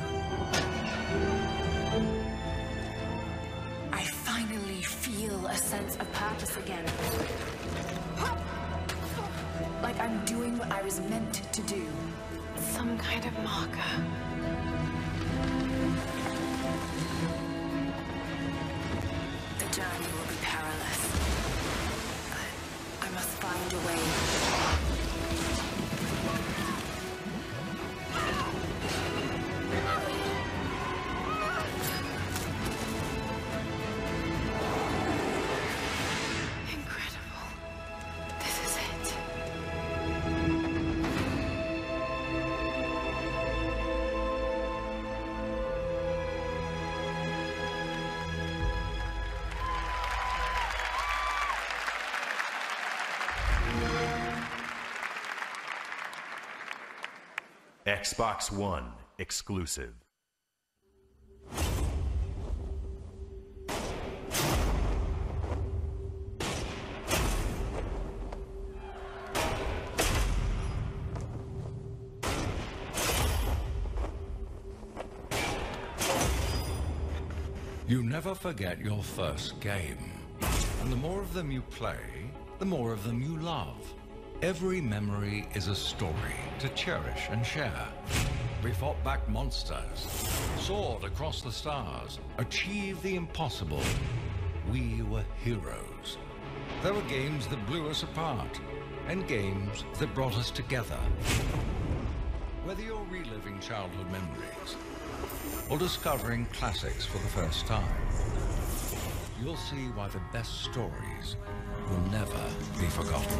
M: I finally feel a sense of purpose again. Like I'm doing what I was meant to do. Some kind of marker. The journey will be perilous.
G: Xbox One exclusive.
S: You never forget your first game. And the more of them you play, the more of them you love. Every memory is a story to cherish and share. We fought back monsters, soared across the stars, achieved the impossible. We were heroes. There were games that blew us apart, and games that brought us together. Whether you're reliving childhood memories, or discovering classics for the first time, you'll see why the best stories will never be forgotten.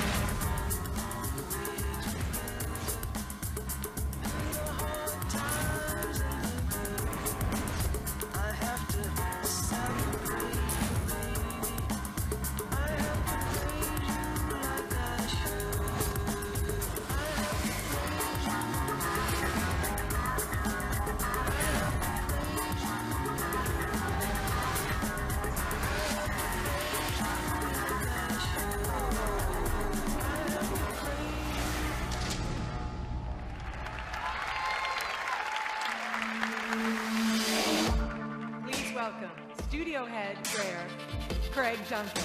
E: Welcome, Studio Head Rare, Craig Duncan.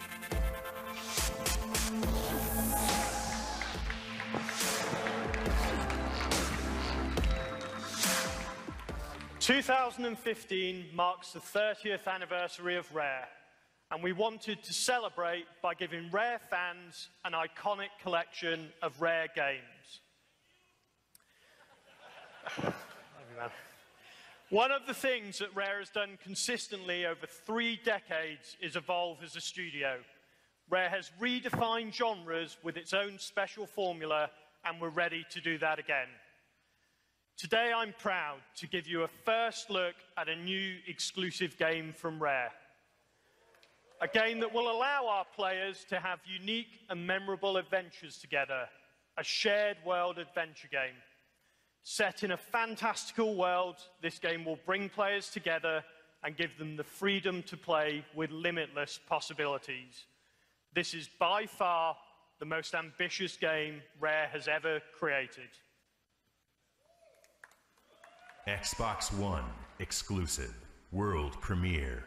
O: two thousand fifteen marks the thirtieth anniversary of Rare, and we wanted to celebrate by giving Rare fans an iconic collection of Rare games. One of the things that Rare has done consistently over three decades is evolve as a studio. Rare has redefined genres with its own special formula, and we're ready to do that again. Today I'm proud to give you a first look at a new exclusive game from Rare. A game that will allow our players to have unique and memorable adventures together. A shared world adventure game. Set in a fantastical world, this game will bring players together and give them the freedom to play with limitless possibilities. This is by far the most ambitious game Rare has ever created.
G: Xbox One exclusive, world premiere.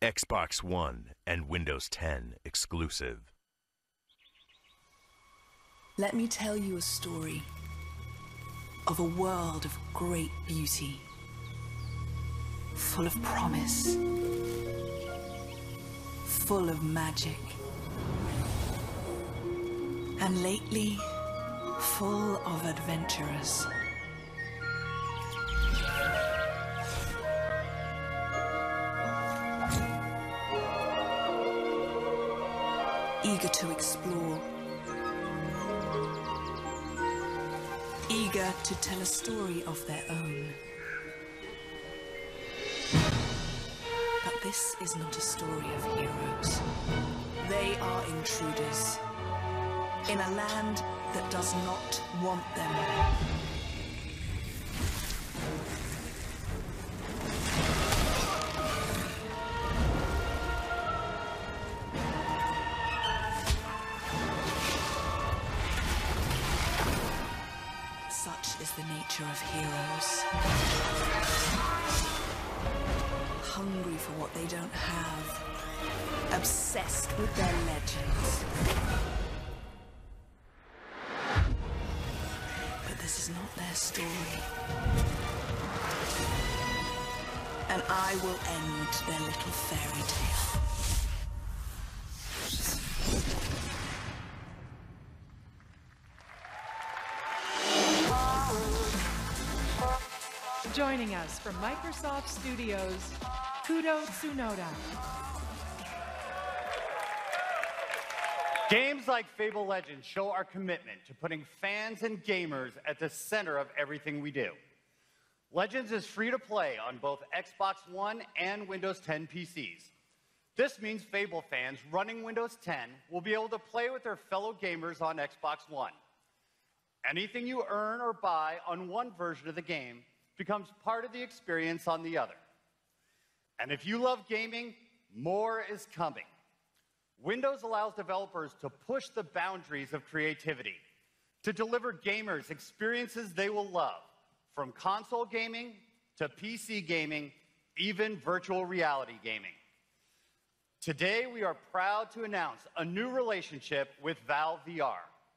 G: Xbox One and Windows ten exclusive.
M: Let me tell you a story of a world of great beauty, full of promise, full of magic, and lately, full of adventurers. Eager to explore, eager to tell a story of their own. But this is not a story of heroes. They are intruders in a land that does not want them. Such is the nature of heroes. Hungry for what they don't have. Obsessed with their legends. But this is not their story. And I will end their little fairy tale.
E: Joining us from Microsoft Studios, Kudo Tsunoda.
T: Games like Fable Legends show our commitment to putting fans and gamers at the center of everything we do. Legends is free to play on both Xbox One and Windows ten P Cs. This means Fable fans running Windows ten will be able to play with their fellow gamers on Xbox One. Anything you earn or buy on one version of the game becomes part of the experience on the other. And if you love gaming, more is coming. Windows allows developers to push the boundaries of creativity, to deliver gamers experiences they will love, from console gaming to P C gaming, even virtual reality gaming. Today, we are proud to announce a new relationship with Valve V R.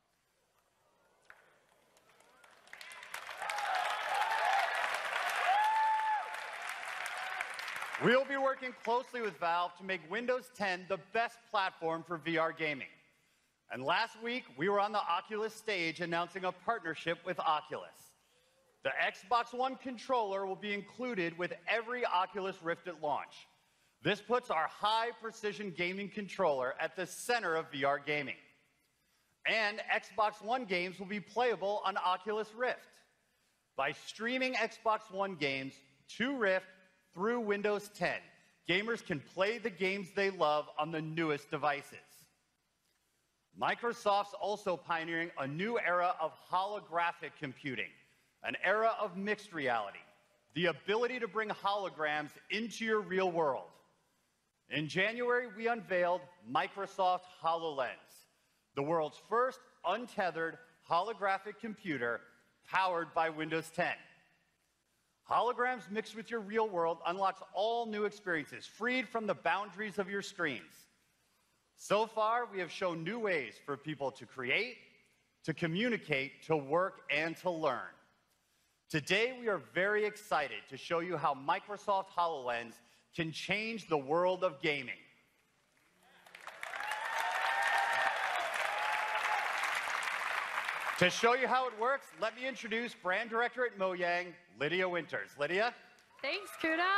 T: We'll be working closely with Valve to make Windows ten the best platform for V R gaming. And last week, we were on the Oculus stage announcing a partnership with Oculus. The Xbox One controller will be included with every Oculus Rift at launch. This puts our high-precision gaming controller at the center of V R gaming. And Xbox One games will be playable on Oculus Rift. By streaming Xbox One games to Rift through Windows ten, gamers can play the games they love on the newest devices. Microsoft's also pioneering a new era of holographic computing, an era of mixed reality, the ability to bring holograms into your real world. In January, we unveiled Microsoft HoloLens, the world's first untethered holographic computer powered by Windows ten. Holograms mixed with your real world unlocks all new experiences, freed from the boundaries of your screens. So far, we have shown new ways for people to create, to communicate, to work, and to learn. Today, we are very excited to show you how Microsoft HoloLens can change the world of gaming. To show you how it works, let me introduce Brand Director at Mojang, Lydia Winters. Lydia?
U: Thanks, Kudo.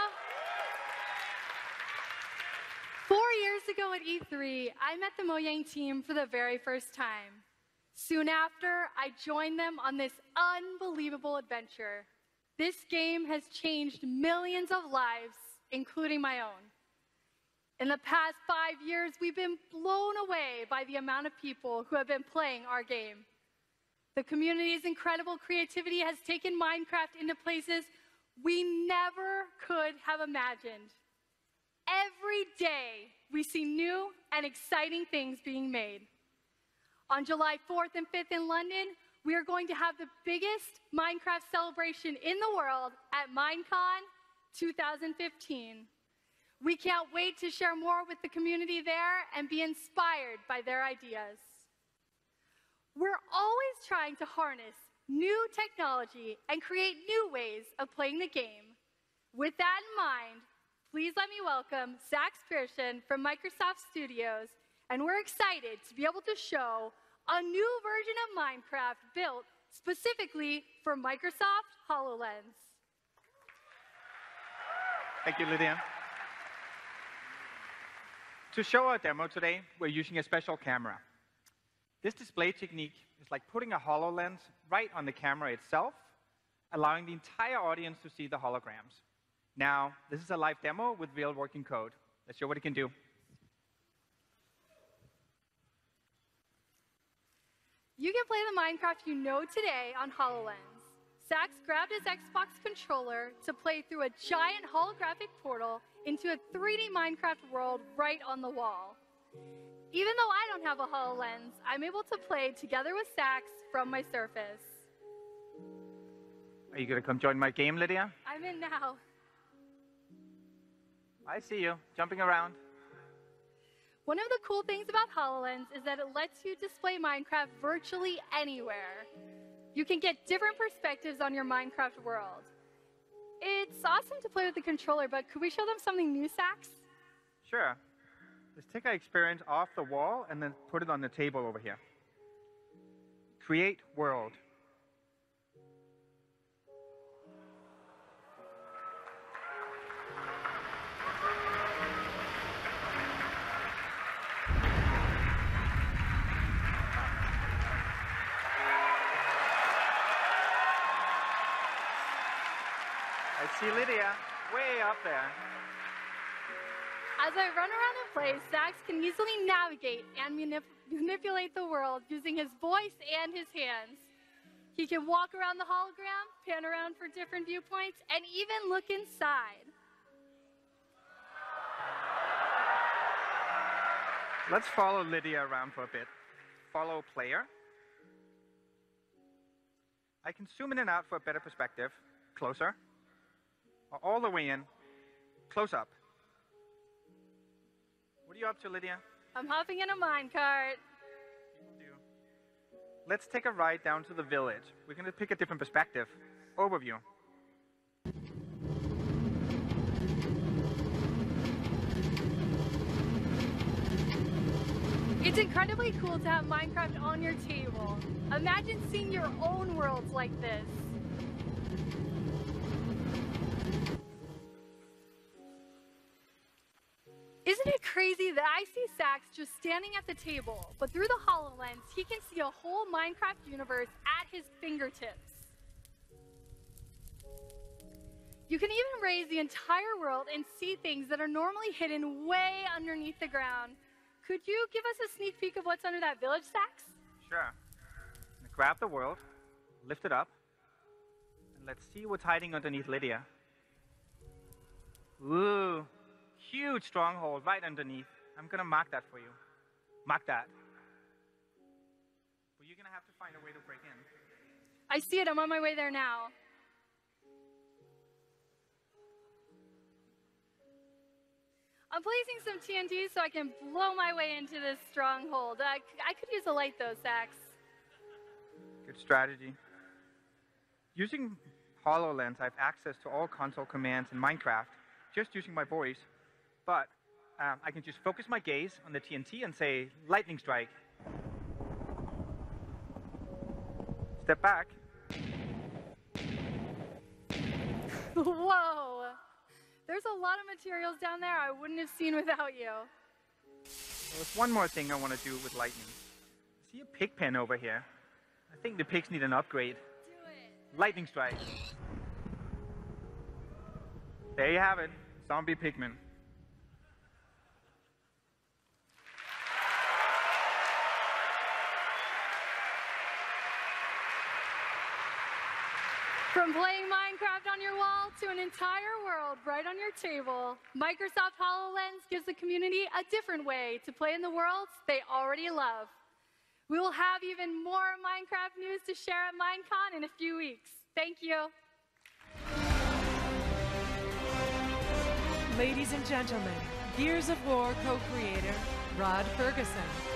U: Four years ago at E three, I met the Mojang team for the very first time. Soon after, I joined them on this unbelievable adventure. This game has changed millions of lives, including my own. In the past five years, we've been blown away by the amount of people who have been playing our game. The community's incredible creativity has taken Minecraft into places we never could have imagined. Every day, we see new and exciting things being made. On July fourth and fifth in London, we are going to have the biggest Minecraft celebration in the world at Minecon two thousand fifteen. We can't wait to share more with the community there and be inspired by their ideas. We're always trying to harness new technology and create new ways of playing the game. With that in mind, please let me welcome Zach Pearson from Microsoft Studios, and we're excited to be able to show a new version of Minecraft built specifically for Microsoft HoloLens.
B: Thank you, Lydia. To show our demo today, we're using a special camera. This display technique is like putting a HoloLens right on the camera itself, allowing the entire audience to see the holograms. Now, this is a live demo with real working code. Let's show what it can do.
U: You can play the Minecraft you know today on HoloLens. Sax grabbed his Xbox controller to play through a giant holographic portal into a three D Minecraft world right on the wall. Even though I don't have a HoloLens, I'm able to play together with Sax from my Surface.
B: Are you going to come join my game, Lydia?
U: I'm in now.
B: I see you, jumping around.
U: One of the cool things about HoloLens is that it lets you display Minecraft virtually anywhere. You can get different perspectives on your Minecraft world. It's awesome to play with the controller, but could we show them something new, Sax?
B: Sure. Let's take our experience off the wall and then put it on the table over here. Create world. I see Lydia way up there.
U: As I run around the place, Sax can easily navigate and manip manipulate the world using his voice and his hands. He can walk around the hologram, pan around for different viewpoints, and even look inside.
B: Let's follow Lydia around for a bit. Follow player. I can zoom in and out for a better perspective. Closer. Or all the way in. Close up. What are you up to, Lydia?
U: I'm hopping in a minecart.
B: Let's take a ride down to the village. We're going to pick a different perspective. Overview.
U: It's incredibly cool to have Minecraft on your table. Imagine seeing your own worlds like this. Isn't it crazy that I see Sax just standing at the table, but through the HoloLens, he can see a whole Minecraft universe at his fingertips. You can even raise the entire world and see things that are normally hidden way underneath the ground. Could you give us a sneak peek of what's under that village, Sax?
B: Sure. Grab the world, lift it up, and let's see what's hiding underneath Lydia. Ooh. Huge stronghold right underneath. I'm going to mark that for you. Mark that. But you're going to have to find a way to break in.
U: I see it. I'm on my way there now. I'm placing some T N T so I can blow my way into this stronghold. Uh, I could use a light though, Sax.
B: Good strategy. Using HoloLens, I have access to all console commands in Minecraft, just using my voice. But um, I can just focus my gaze on the T N T and say, lightning strike. Step back.
U: Whoa! There's a lot of materials down there I wouldn't have seen without you.
B: There's one more thing I want to do with lightning. I see a pig pen over here. I think the pigs need an upgrade.
U: Do it.
B: Lightning strike. There you have it. Zombie pigmen.
U: From playing Minecraft on your wall to an entire world right on your table, Microsoft HoloLens gives the community a different way to play in the worlds they already love. We will have even more Minecraft news to share at Minecon in a few weeks. Thank you.
E: Ladies and gentlemen, Gears of War co-creator, Rod Ferguson.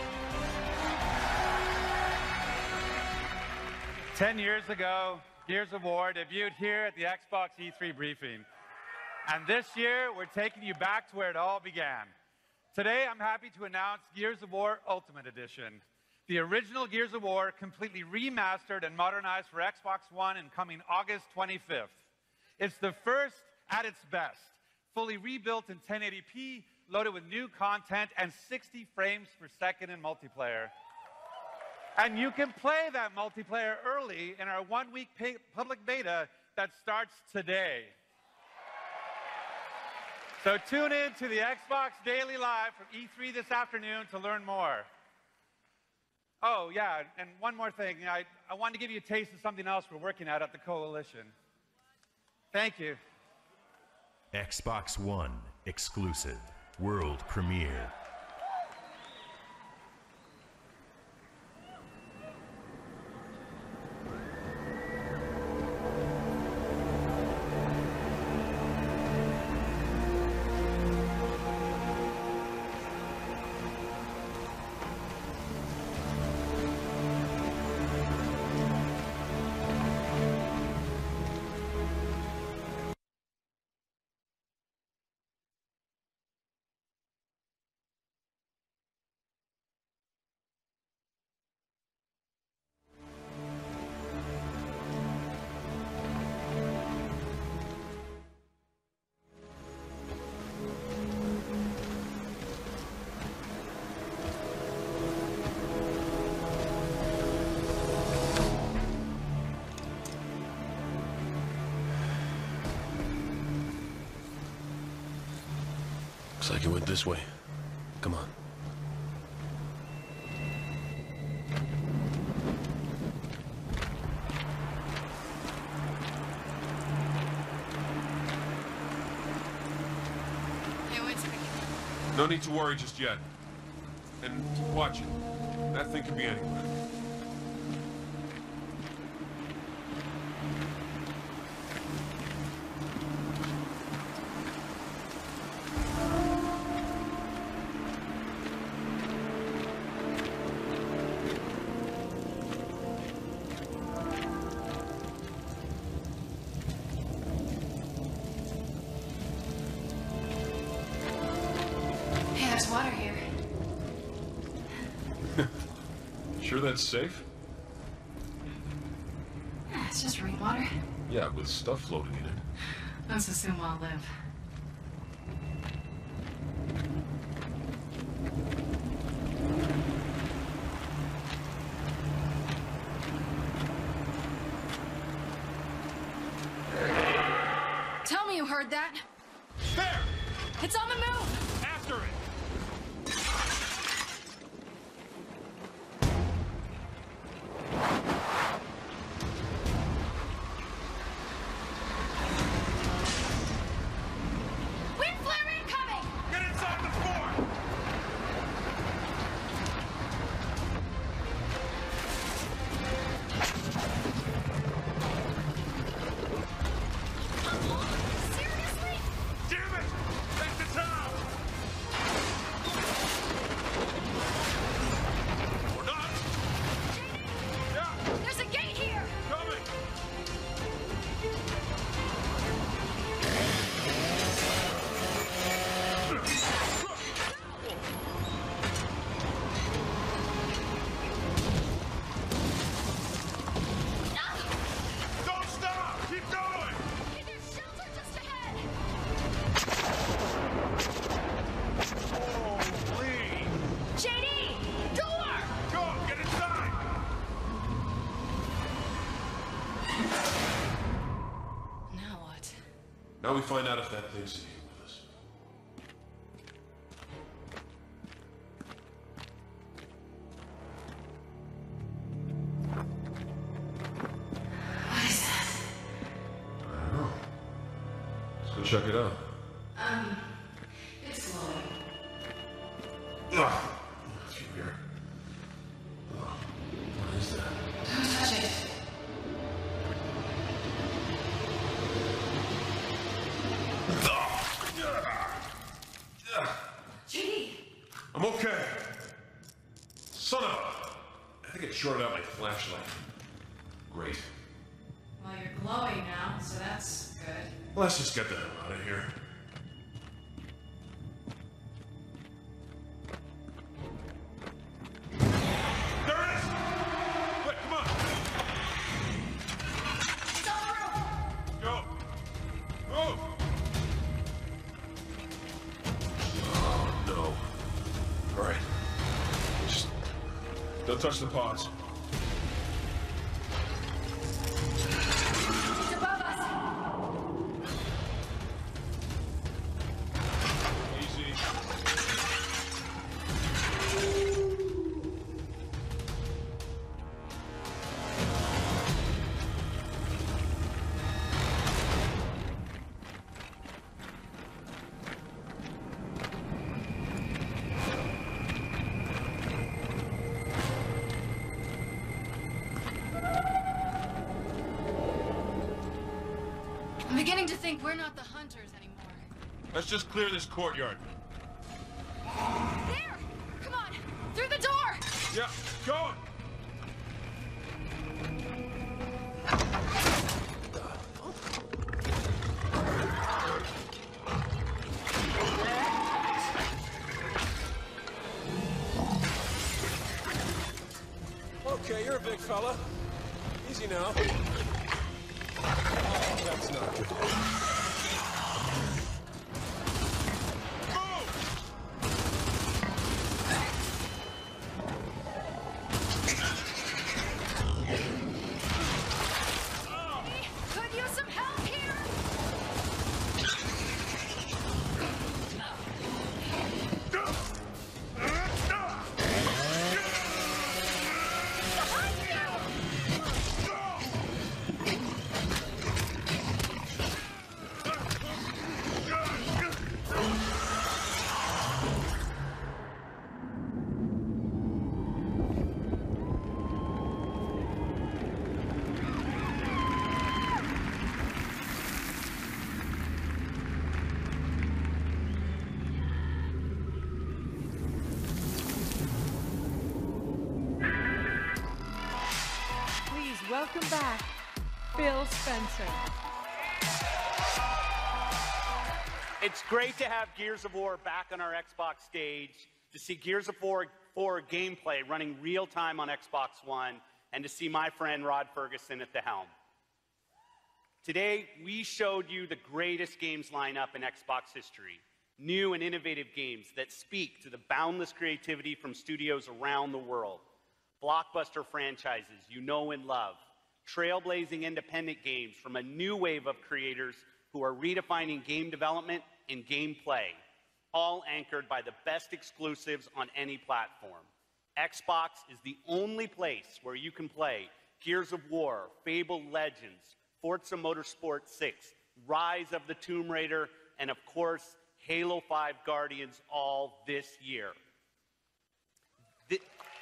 D: Ten years ago, Gears of War debuted here at the Xbox E three briefing. And this year, we're taking you back to where it all began. Today, I'm happy to announce Gears of War Ultimate Edition. The original Gears of War, completely remastered and modernized for Xbox One and coming August twenty-fifth. It's the first at its best, fully rebuilt in ten eighty p, loaded with new content and sixty frames per second in multiplayer. And you can play that multiplayer early in our one-week public beta that starts today. So tune in to the Xbox Daily Live from E three this afternoon to learn more. Oh, yeah, and one more thing. I, I wanted to give you a taste of something else we're working at at the Coalition. Thank you.
G: Xbox One exclusive world premiere.
I: Looks like it went this way. Come on.
U: Hey, wait a second.
I: No need to worry just yet. And watch it. That thing could be anywhere.
U: Hey, there's water here.
I: Sure that's safe?
U: Yeah, it's just rainwater.
I: Yeah, with stuff floating in it.
U: Let's assume I'll live. Tell me you heard that.
I: There!
U: It's on the move!
I: After it!
U: Wind flare incoming!
I: Get inside the fort!
U: Seriously?
I: Damn it! Back to town! Or not! Yeah!
U: There's a gate here!
I: Coming! Don't stop! Keep going!
U: Hey, there's shelter just ahead!
I: Holy!
U: J D! Door!
I: Go! Get inside!
U: Now what?
I: Now we find out if that thing's in here with us.
U: What is that?
I: I don't know. Let's go check it out.
U: Um, it's glowing.
I: Ugh. That's weird. Ugh. What is that?
U: Don't touch it.
I: Ugh. I'm okay. Son of a... I think it shorted out my flashlight. Great.
L: Well, you're glowing now, so that's good.
I: Let's just get the hell out of here. There it is! Quick, come on! Go! Move! Oh, no. All right. Just don't touch the pods.
L: It's above us!
I: Easy.
L: I'm beginning to think we're not the hunters anymore.
I: Let's just clear this courtyard.
L: There! Come on! Through the door!
I: Yeah, going!
N: Okay, you're a big fella. Easy now. Oh, that's not good.
L: Could use some help here!
E: Please welcome back Phil Spencer.
T: It's great to have Gears of War back on our Xbox stage, to see Gears of War four gameplay running real time on Xbox One, and to see my friend Rod Ferguson at the helm. Today, we showed you the greatest games lineup in Xbox history. New and innovative games that speak to the boundless creativity from studios around the world. Blockbuster franchises you know and love. Trailblazing independent games from a new wave of creators who are redefining game development and gameplay, all anchored by the best exclusives on any platform. Xbox is the only place where you can play Gears of War, Fable Legends, Forza Motorsport six, Rise of the Tomb Raider, and of course, Halo five Guardians all this year. Th-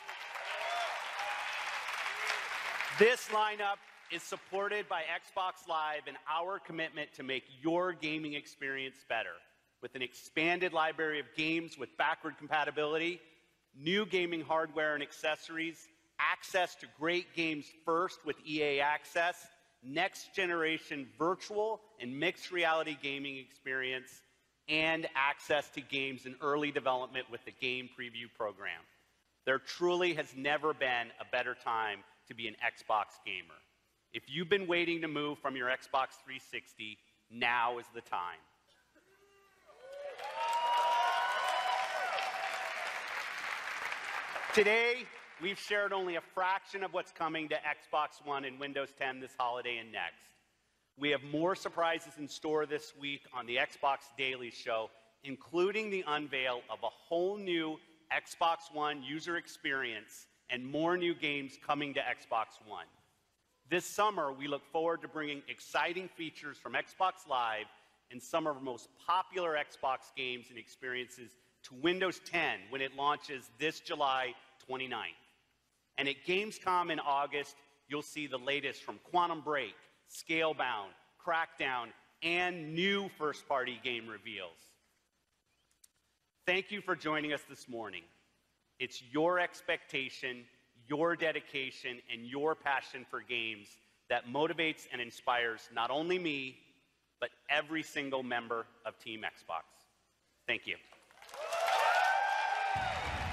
T: This lineup is supported by Xbox Live and our commitment to make your gaming experience better. With an expanded library of games with backward compatibility, new gaming hardware and accessories, access to great games first with E A Access, next generation virtual and mixed reality gaming experience, and access to games in early development with the Game Preview program. There truly has never been a better time to be an Xbox gamer. If you've been waiting to move from your Xbox three sixty, now is the time. Today, we've shared only a fraction of what's coming to Xbox One and Windows ten this holiday and next. We have more surprises in store this week on the Xbox Daily Show, including the unveil of a whole new Xbox One user experience and more new games coming to Xbox One. This summer, we look forward to bringing exciting features from Xbox Live and some of our most popular Xbox games and experiences to Windows ten when it launches this July twenty-ninth. And at Gamescom in August, you'll see the latest from Quantum Break, Scalebound, Crackdown, and new first-party game reveals.
C: Thank you for joining us this morning. It's your expectation, your dedication, and your passion for games that motivates and inspires not only me, but every single member of Team Xbox. Thank you.